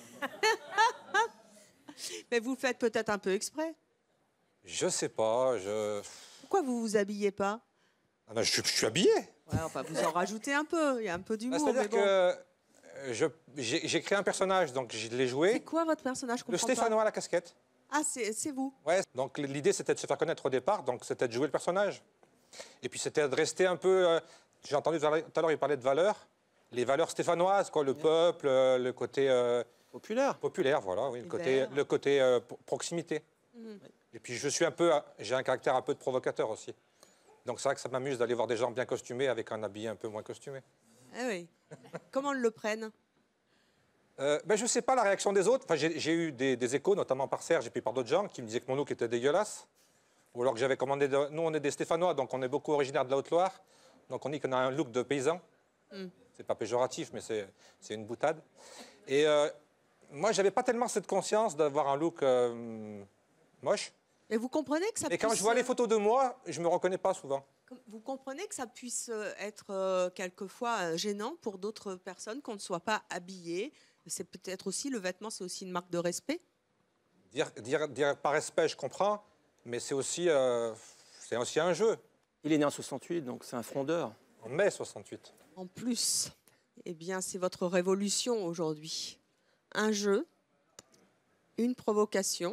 Mais vous le faites peut-être un peu exprès. Je sais pas, je... Pourquoi vous vous habillez pas? Ah ben, je, suis- je suis habillé. Ouais, enfin, vous en rajoutez un peu. Il y a un peu Ah, d'humour. C'est-à-dire mais bon. que euh, je- j'ai j'ai créé un personnage, donc je l'ai joué. C'est quoi votre personnage? Je Le comprends pas. Stéphanois à la casquette. Ah, c'est c'est vous. Ouais, donc l'idée c'était de se faire connaître au départ, donc c'était de jouer le personnage. Et puis c'était de rester un peu. euh, J'ai entendu tout à l'heure, tout à l'heure, il parlait de valeurs. Les valeurs stéphanoises, quoi, le peuple, euh, le côté. euh, populaire. Populaire, voilà, oui, le Les côté, verts. le côté euh, pro- proximité. Mhm. Et puis je suis un peu. J'ai un caractère un peu de provocateur aussi. Donc c'est vrai que ça m'amuse d'aller voir des gens bien costumés avec un habillé un peu moins costumé. Eh oui. Comment ils le prennent? Euh, ben, je ne sais pas la réaction des autres. Enfin, j'ai j'ai eu des, des échos, notamment par Serge et puis par d'autres gens, qui me disaient que mon look était dégueulasse. Ou alors que j'avais commandé... De... Nous, on est des Stéphanois, donc on est beaucoup originaires de la Haute-Loire. Donc on dit qu'on a un look de paysan. Mm. C'est pas péjoratif, mais c'est c'est une boutade. Et euh, moi, j'avais pas tellement cette conscience d'avoir un look euh, moche. Et vous comprenez que ça Et quand puisse... je vois les photos de moi, je me reconnais pas souvent. Vous comprenez que ça puisse euh, être euh, quelquefois euh, gênant pour d'autres personnes qu'on ne soit pas habillé. C'est peut-être aussi, le vêtement, c'est aussi une marque de respect. Dire, dire, dire par respect, je comprends, mais c'est aussi, euh, c'est aussi un jeu. Il est né en soixante-huit, donc c'est un frondeur. En mai soixante-huit. En plus, eh bien, c'est votre révolution aujourd'hui. Un jeu, une provocation.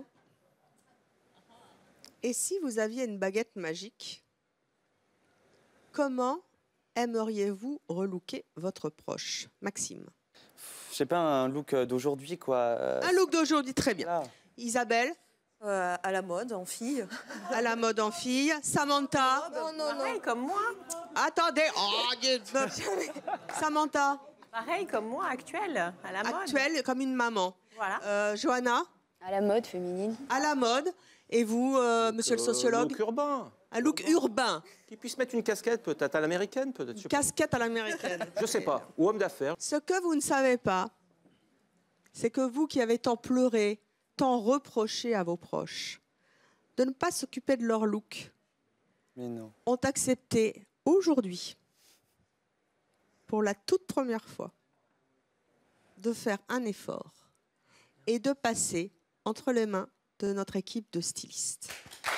Et si vous aviez une baguette magique, comment aimeriez-vous relooker votre proche? Maxime. Je sais pas, un look d'aujourd'hui, quoi. euh, Un look d'aujourd'hui, très bien. Isabelle. Euh, à la mode, en fille. À la mode en fille. Samantha. Non, non, non. Comme moi. Attendez. Oh, Samantha. Pareil comme moi, actuelle, à la mode. Actuelle, comme une maman. Voilà. Euh, Johanna. À la mode féminine. À la mode. Et vous, euh, monsieur le sociologue? Look urbain. Un look urbain. Qui puisse mettre une casquette peut-être à l'américaine, peut-être. je sais pas. Casquette à l'américaine. Je sais pas. Ou homme d'affaires. Ce que vous ne savez pas, c'est que vous qui avez tant pleuré, tant reproché à vos proches de ne pas s'occuper de leur look, Mais non. ont accepté aujourd'hui, pour la toute première fois, de faire un effort et de passer entre les mains de notre équipe de stylistes.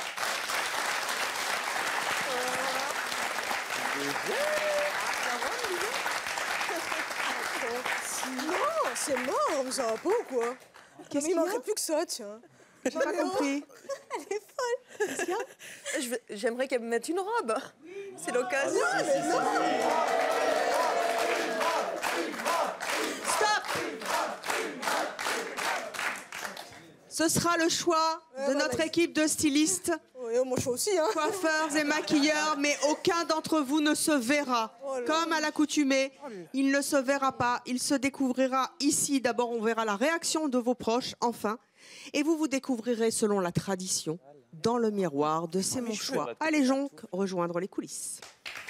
Non, c'est mort, ça va pas ou quoi? Qu'est-ce Il qu'il y a? manquerait plus que ça, tiens. J'ai pas compris. Elle est folle. Qu'est-ce qu'il y a? Je veux- J'aimerais qu'elle me mette une robe. C'est l'occasion. Ah, mais non. Stop! Ce sera le choix de notre équipe de stylistes, Oui, mon choix aussi, hein. coiffeurs et maquilleurs, mais aucun d'entre vous ne se verra. Comme à l'accoutumée, il ne se verra pas, il se découvrira ici. D'abord, on verra la réaction de vos proches, enfin. Et vous vous découvrirez selon la tradition, dans le miroir de C'est mon choix. Allez donc rejoindre les coulisses.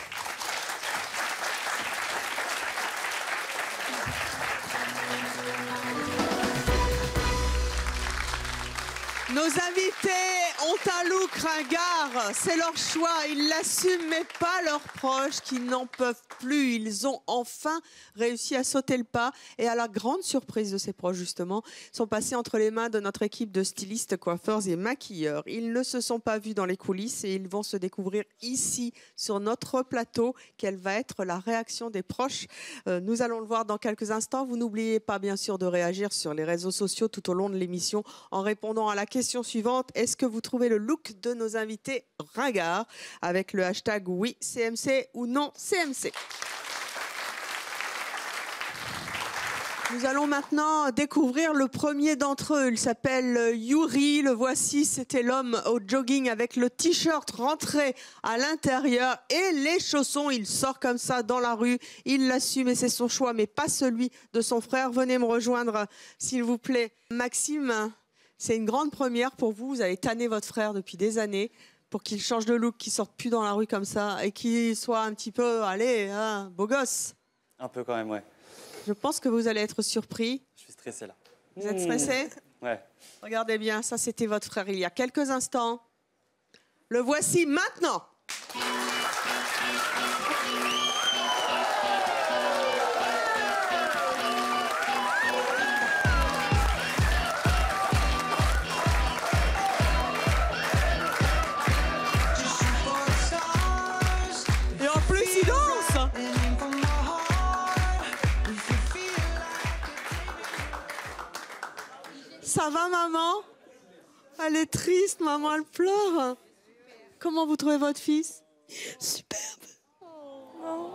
Nos invités ont un look ringard, c'est leur choix, ils l'assument mais pas leurs proches qui n'en peuvent plus. Ils ont enfin réussi à sauter le pas et à la grande surprise de ses proches justement, sont passés entre les mains de notre équipe de stylistes, coiffeurs et maquilleurs. Ils ne se sont pas vus dans les coulisses et ils vont se découvrir ici sur notre plateau. Quelle va être la réaction des proches? euh, Nous allons le voir dans quelques instants. Vous n'oubliez pas bien sûr de réagir sur les réseaux sociaux tout au long de l'émission en répondant à la question Question suivante, est-ce que vous trouvez le look de nos invités ringard avec le hashtag oui C M C ou non C M C? Nous allons maintenant découvrir le premier d'entre eux. Il s'appelle Yuri. Le voici, c'était l'homme au jogging avec le t-shirt rentré à l'intérieur et les chaussons. Il sort comme ça dans la rue. Il l'assume et c'est son choix, mais pas celui de son frère. Venez me rejoindre, s'il vous plaît. Maxime, c'est une grande première pour vous. Vous avez tanné votre frère depuis des années pour qu'il change de look, qu'il sorte plus dans la rue comme ça et qu'il soit un petit peu, allez, hein, beau gosse. Un peu quand même, ouais. Je pense que vous allez être surpris. Je suis stressé là. Vous êtes stressé? Ouais. Regardez bien, ça c'était votre frère il y a quelques instants. Le voici maintenant. Et en plus il danse. Ça va, maman? Elle est triste, maman, elle pleure. Comment vous trouvez votre fils? Superbe. Vous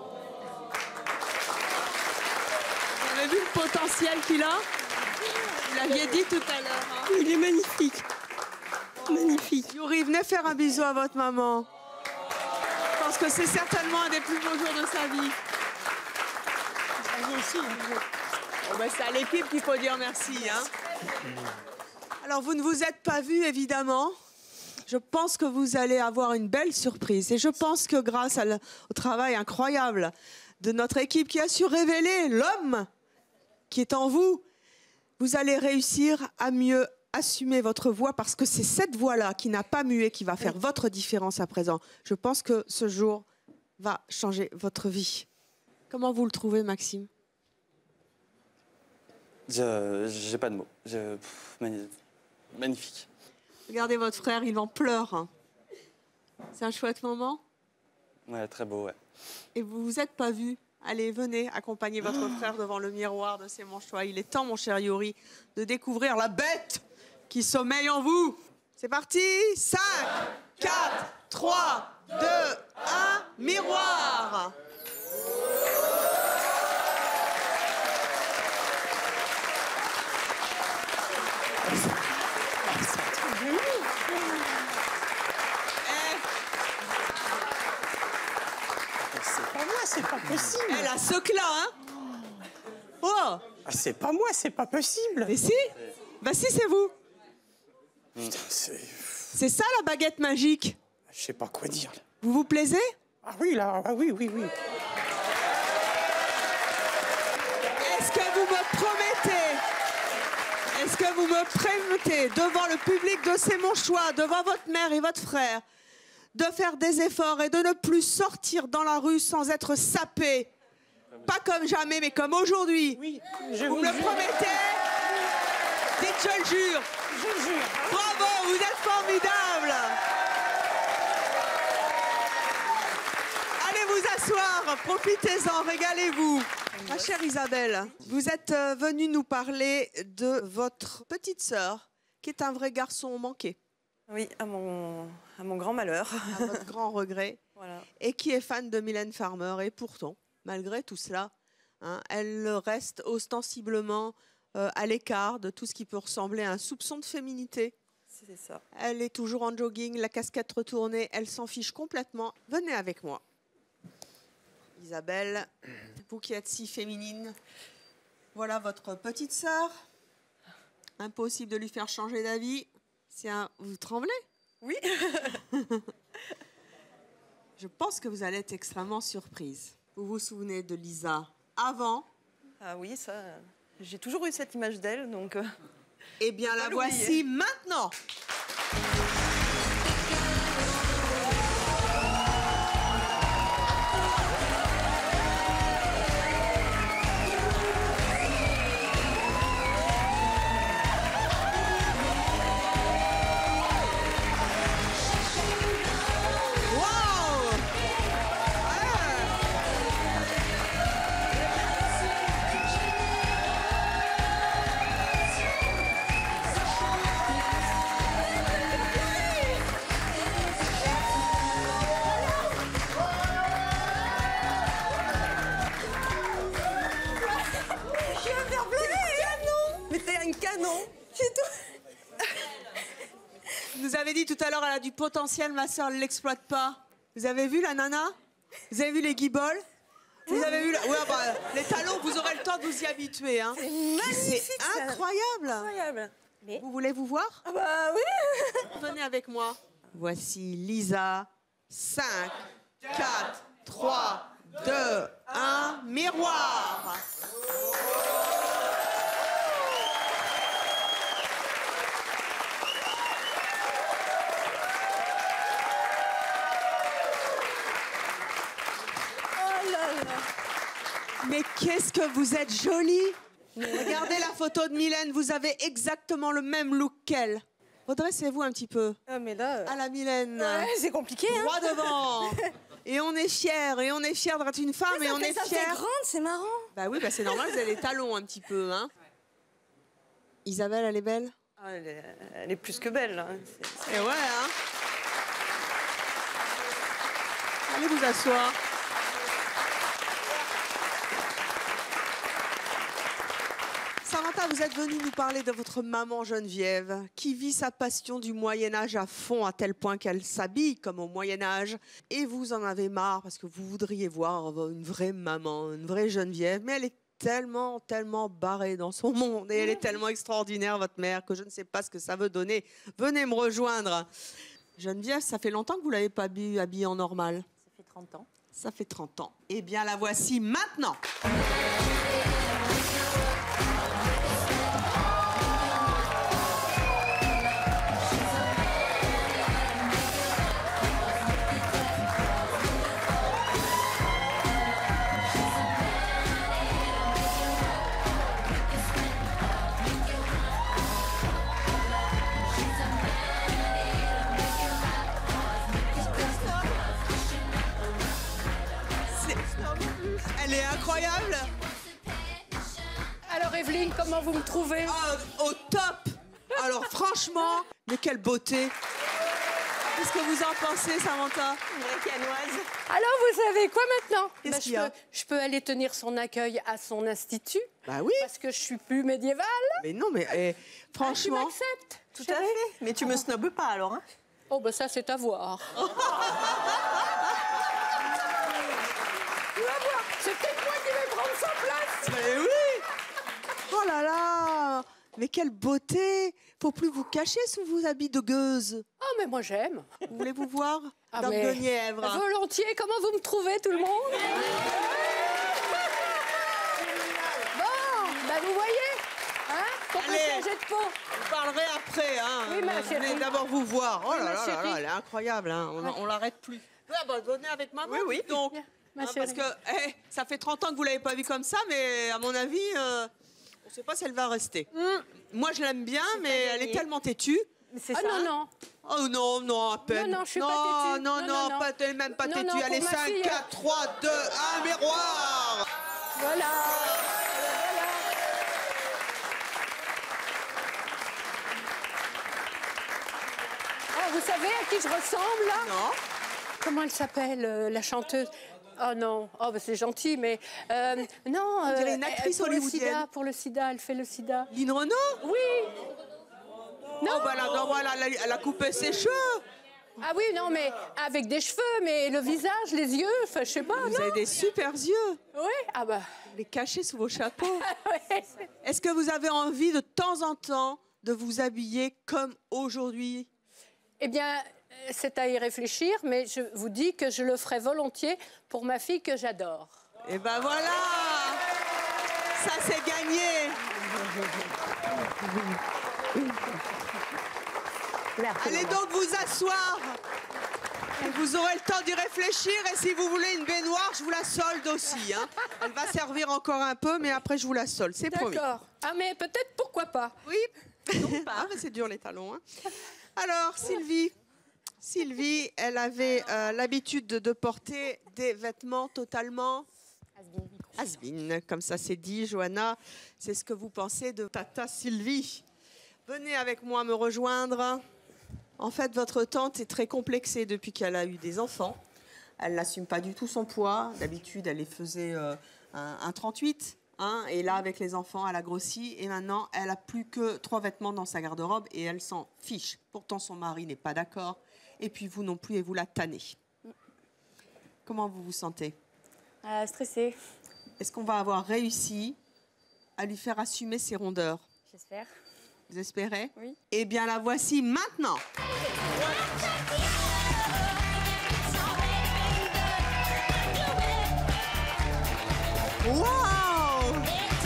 avez vu le potentiel qu'il a? Vous l'aviez dit tout à l'heure. Hein? Il est magnifique. Magnifique. Yuri, venez faire un bisou à votre maman. Je pense que c'est certainement un des plus beaux jours de sa vie. Bon, ben, c'est à l'équipe qu'il faut dire merci. Hein? Alors, vous ne vous êtes pas vus, évidemment. Je pense que vous allez avoir une belle surprise. Et je pense que grâce à le, au travail incroyable de notre équipe qui a su révéler l'homme qui est en vous, vous allez réussir à mieux assumer votre voix parce que c'est cette voix-là qui n'a pas mué qui va faire votre différence à présent. Je pense que ce jour va changer votre vie. Comment vous le trouvez, Maxime? Je j'ai pas de mots. Je, pff, magnifique. magnifique. Regardez votre frère, il en pleure. C'est un chouette moment. Ouais, très beau, ouais. Et vous vous êtes pas vus. Allez, venez accompagner votre frère devant le miroir de C'est mon choix. Il est temps, mon cher Yuri, de découvrir la bête qui sommeille en vous. C'est parti. cinq, quatre, trois, deux, un, miroir. C'est pas moi, c'est pas possible. Elle a ce clan, hein? Oh! Ah, c'est pas moi, c'est pas possible. Mais si? Bah si, c'est vous. Putain, c'est... C'est ça la baguette magique. Je sais pas quoi dire. Là. Vous vous plaisez? Ah oui, là, ah oui, oui, oui. Est-ce que vous me promettez? Est-ce que vous me promettez devant le public de C'est mon choix, devant votre mère et votre frère, de faire des efforts et de ne plus sortir dans la rue sans être sapé? Pas comme jamais, mais comme aujourd'hui. Oui, je vous vous me le jure. promettez? Dites je le jure. Je le jure. Bravo, vous êtes formidable. Allez vous asseoir, profitez-en, régalez-vous. Ma chère Isabelle, vous êtes euh, venue nous parler de votre petite sœur, qui est un vrai garçon manqué. Oui, à mon, à mon grand malheur. À votre grand regret. Voilà. Et qui est fan de Mylène Farmer. Et pourtant, malgré tout cela, hein, elle reste ostensiblement euh, à l'écart de tout ce qui peut ressembler à un soupçon de féminité. C'est ça. Elle est toujours en jogging, la casquette retournée, elle s'en fiche complètement. Venez avec moi. Isabelle, vous qui êtes si féminine, voilà votre petite sœur. Impossible de lui faire changer d'avis. Tiens, vous tremblez? Oui. Je pense que vous allez être extrêmement surprise. Vous vous souvenez de Lisa avant? Ah oui, ça, j'ai toujours eu cette image d'elle, donc... Euh, eh bien, la voici maintenant. Vous avez dit tout à l'heure, elle a du potentiel, ma soeur ne l'exploite pas. Vous avez vu la nana? Vous avez vu les guibolles? Vous avez vu la... ouais, bah, les talons, vous aurez le temps de vous y habituer. Hein. C'est magnifique. C'est incroyable. Incroyable. Mais... Vous voulez vous voir? Ah bah oui. Venez avec moi. Voici Lisa. cinq, quatre, trois, deux, un, miroir. Mais qu'est-ce que vous êtes jolie! Regardez la photo de Mylène, vous avez exactement le même look qu'elle. Redressez-vous un petit peu. Ah mais là... À la Mylène. Ouais, c'est compliqué, hein. Droit devant. Et on est fiers, et on est fiers d'être une femme, mais et on est ça fiers... fait grande, c'est marrant. Bah oui, bah c'est normal, vous avez les talons un petit peu, hein. Isabelle, elle est belle? Ah, elle, est, elle est plus que belle, là. Et ouais, hein. Allez vous asseoir. Samantha, vous êtes venue nous parler de votre maman Geneviève, qui vit sa passion du Moyen-Âge à fond, à tel point qu'elle s'habille comme au Moyen-Âge. Et vous en avez marre parce que vous voudriez voir une vraie maman, une vraie Geneviève. Mais elle est tellement, tellement barrée dans son monde. Et elle est tellement extraordinaire, votre mère, que je ne sais pas ce que ça veut donner. Venez me rejoindre. Geneviève, ça fait longtemps que vous ne l'avez pas habillée en normal. Ça fait trente ans. Ça fait trente ans. Eh bien, la voici maintenant. Elle est incroyable. Alors Evelyne, comment vous me trouvez? Oh, au top. Alors franchement, mais quelle beauté. Qu'est-ce que vous en pensez, Samantha? Une vraie canoise. Alors vous savez quoi maintenant? Qu'est-ce Bah, qu'il je, y a peux, je peux aller tenir son accueil à son institut. Bah oui. Parce que je suis plus médiévale. Mais non, mais eh, franchement. Ah, tu m'acceptes? Tout à fait. Mais tu me snobes pas alors, hein? Oh bah ça c'est à voir. C'est peut-être moi qui vais prendre sa place. Mais oui. Oh là là. Mais quelle beauté. Faut plus vous cacher sous vos habits de gueuse. Oh mais moi j'aime. Voulez vous voir? Ah, Dans mais... de Nièvre. Volontiers. Comment vous me trouvez tout le monde? Bon, bah vous voyez, hein? Qu'on peut Allez. changer de peau. Vous parlerez après, hein. Oui, ma Je voulais chérie. d'abord vous voir. Oh Oui, là ma là, là chérie. là, elle est incroyable, hein. On, on l'arrête plus. Ah bah, venez avec maman. Oui, oui. dites donc. Ma Hein, parce chérie. que eh, ça fait trente ans que vous l'avez pas vu comme ça, mais à mon avis, euh, On ne sait pas si elle va rester. Mmh. Moi, je l'aime bien, mais elle est tellement têtue. Ah ça. non, non. Oh non, non, à peine. Non, non, je suis non, pas têtue. Non, non, non, non, pas, elle même pas non, têtue. non, Allez, pour ma cinq, fille, quatre, trois, deux, un, miroir. Voilà. Oh, vous savez à qui je ressemble, là? Non. Comment elle s'appelle, euh, la chanteuse? Oh non, oh, bah, c'est gentil, mais... Euh, non, On dirait une euh, actrice pour hollywoodienne. Le sida, pour le sida, elle fait le sida. Lynn Renaud? Oui. Non, oh, voilà, non, voilà, elle, a, elle a coupé ses cheveux. Ah oui, non, mais avec des cheveux, mais le visage, les yeux, enfin, je sais pas, Vous non? avez des super yeux. Oui, ah bah... Les cachés sous vos chapeaux. Ouais. Est-ce que vous avez envie de temps en temps de vous habiller comme aujourd'hui? Eh bien, c'est à y réfléchir, mais je vous dis que je le ferai volontiers pour ma fille que j'adore. Et ben voilà! Ça, c'est gagné! Merci. Allez donc vous asseoir! Et vous aurez le temps d'y réfléchir, et si vous voulez une baignoire, je vous la solde aussi. Hein. Elle va servir encore un peu, mais après je vous la solde, c'est promis. D'accord. Ah mais peut-être pourquoi pas. Oui. Ah, mais c'est dur les talons. Hein. Alors, Sylvie. Sylvie, elle avait euh, l'habitude de, de porter des vêtements totalement... has-been, comme ça c'est dit. Johanna, c'est ce que vous pensez de Tata Sylvie. Venez avec moi me rejoindre. En fait, votre tante est très complexée depuis qu'elle a eu des enfants. Elle n'assume pas du tout son poids. D'habitude, elle les faisait euh, un, un trente-huit. Hein, et là, avec les enfants, elle a grossi. Et maintenant, elle n'a plus que trois vêtements dans sa garde-robe et elle s'en fiche. Pourtant, son mari n'est pas d'accord. Et puis, vous non plus, et vous la tannez. Comment vous vous sentez? euh, Stressée. Est-ce qu'on va avoir réussi à lui faire assumer ses rondeurs? J'espère. Vous espérez? Oui. Eh bien, la voici maintenant. Wow!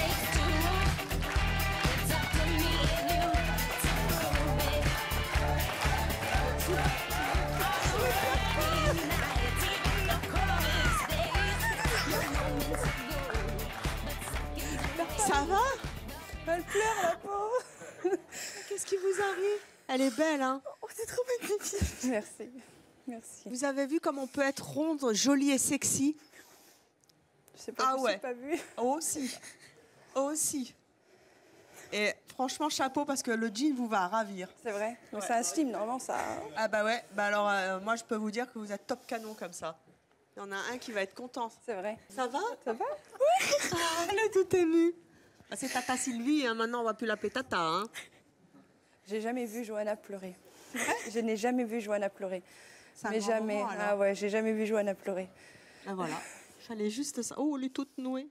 Ça va? Elle pleure, la pauvre. Qu'est-ce qui vous arrive? Elle est belle, hein? Oh, c'est trop magnifique. Merci. Merci. Vous avez vu comme on peut être ronde, jolie et sexy? Je sais pas, ah je ouais. sais pas vu. Oh aussi. Oh aussi. Et franchement, chapeau parce que le jean vous va ravir. C'est vrai. Ouais. C'est un slim, normalement ça. Ah bah ouais. Bah alors euh, moi je peux vous dire que vous êtes top canon comme ça. Il y en a un qui va être content. C'est vrai. Ça va? Ça va? Oui. Ah, elle est toute émue. Bah, c'est Tata Sylvie, hein. Maintenant on va plus l'appeler Tata. Hein. J'ai jamais vu Johanna pleurer. Je n'ai jamais vu Johanna pleurer. C'est un Mais grand jamais. moment, alors. Ah ouais, j'ai jamais vu Johanna pleurer. Ah voilà. Fallait juste ça. Oh, elle est toute nouée.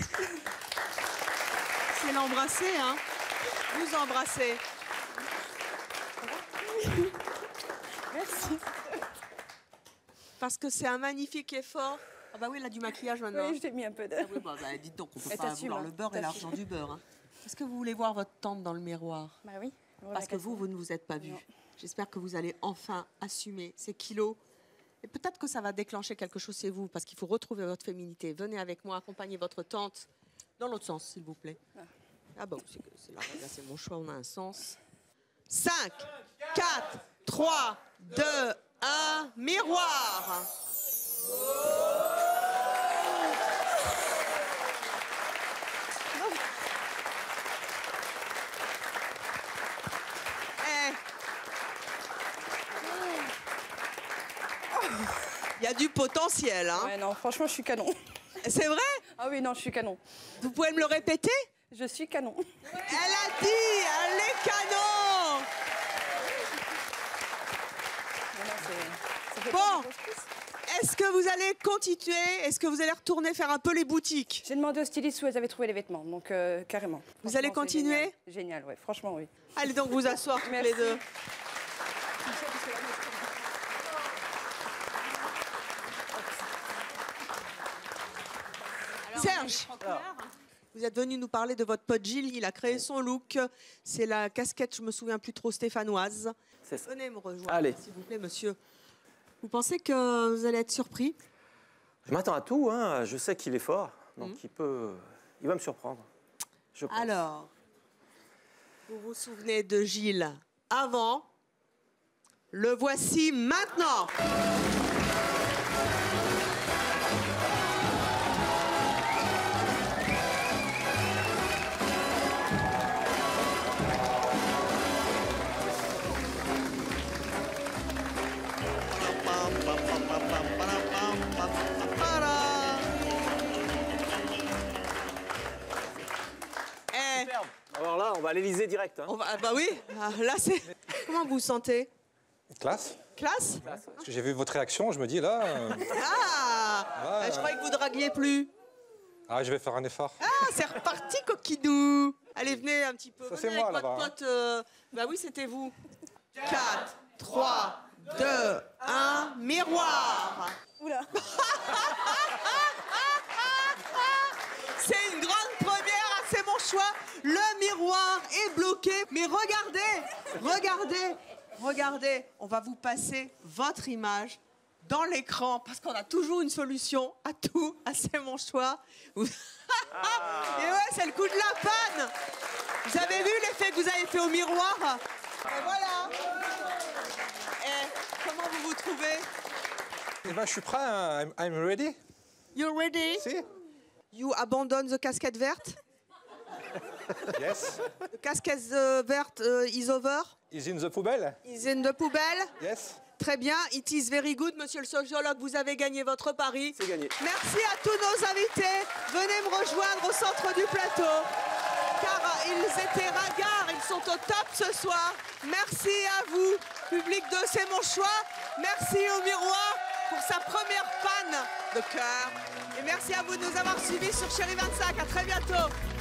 C'est l'embrasser, hein. Vous embrassez. Merci. Parce que c'est un magnifique effort. Ah bah oui, elle a du maquillage maintenant. Oui, je t'ai mis un peu de... Ah oui, bah, bah, dites donc, on peut Et pas t'assumes, vouloir hein. le beurre et l'argent du beurre. Hein. Est-ce que vous voulez voir votre tante dans le miroir? Bah oui. Parce que vous, vous ne vous êtes pas vu. J'espère que vous allez enfin assumer ces kilos. Et peut-être que ça va déclencher quelque chose chez vous, parce qu'il faut retrouver votre féminité. Venez avec moi, accompagnez votre tante dans l'autre sens, s'il vous plaît. Ah bon, c'est, c'est là, là, c'est mon choix, on a un sens. cinq, quatre, trois, deux, un, miroir. Il y a du potentiel, hein? Ouais, non, franchement, je suis canon. C'est vrai? Ah oui, non, je suis canon. Vous pouvez me le répéter? Je suis canon. Elle a dit, elle est canon! Bon, est-ce que vous allez continuer? Est-ce que vous allez retourner faire un peu les boutiques? J'ai demandé au styliste où elles avaient trouvé les vêtements, donc euh, carrément. Vous allez continuer? Génial, génial, ouais, franchement, oui. Allez donc vous asseoir tous les deux. Serge, vous êtes venu nous parler de votre pote Gilles. Il a créé son look. C'est la casquette, je me souviens plus trop, stéphanoise. Venez me rejoindre, Allez. s'il vous plaît, monsieur. Vous pensez que vous allez être surpris? Je m'attends à tout, hein. Je sais qu'il est fort, donc Mhm. il peut... Il va me surprendre. Je pense. Alors, vous vous souvenez de Gilles avant? Le voici maintenant. Alors là, on va à l'Élysée direct. Hein. On va, bah oui, là c'est... Comment vous vous sentez? Classe. Classe? Parce que j'ai vu votre réaction, je me dis là... euh, Ah, Ouais. Je croyais que vous draguiez plus. Ah, je vais faire un effort. Ah, c'est reparti, coquinou. Allez, venez un petit peu. Ça, Venez c'est avec moi, votre là-bas, hein. pote. euh, Bah oui, c'était vous. quatre, trois, deux, un, miroir. Oula. C'est une grande première, ah, c'est mon choix. Le miroir est bloqué. Mais regardez, regardez, regardez. On va vous passer votre image dans l'écran parce qu'on a toujours une solution à tout. Ah, c'est mon choix. Vous- Et ouais, c'est le coup de la panne. Vous avez vu l'effet que vous avez fait au miroir? Et voilà. Et comment vous vous trouvez? Eh ben, je suis prêt, hein. I'm, I'm ready. You ready? Si. You abandon the casquette verte? Yes. The casquette euh, verte euh, is over? Is in the poubelle. Is in the poubelle? Yes. Très bien, it is very good. Monsieur le sociologue, vous avez gagné votre pari. C'est gagné. Merci à tous nos invités. Venez me rejoindre au centre du plateau. Car ils étaient ringards, ils sont au top ce soir. Merci à vous, public de C'est mon choix. Merci au miroir pour sa première panne de cœur. Et merci à vous de nous avoir suivis sur Chérie vingt-cinq. À très bientôt.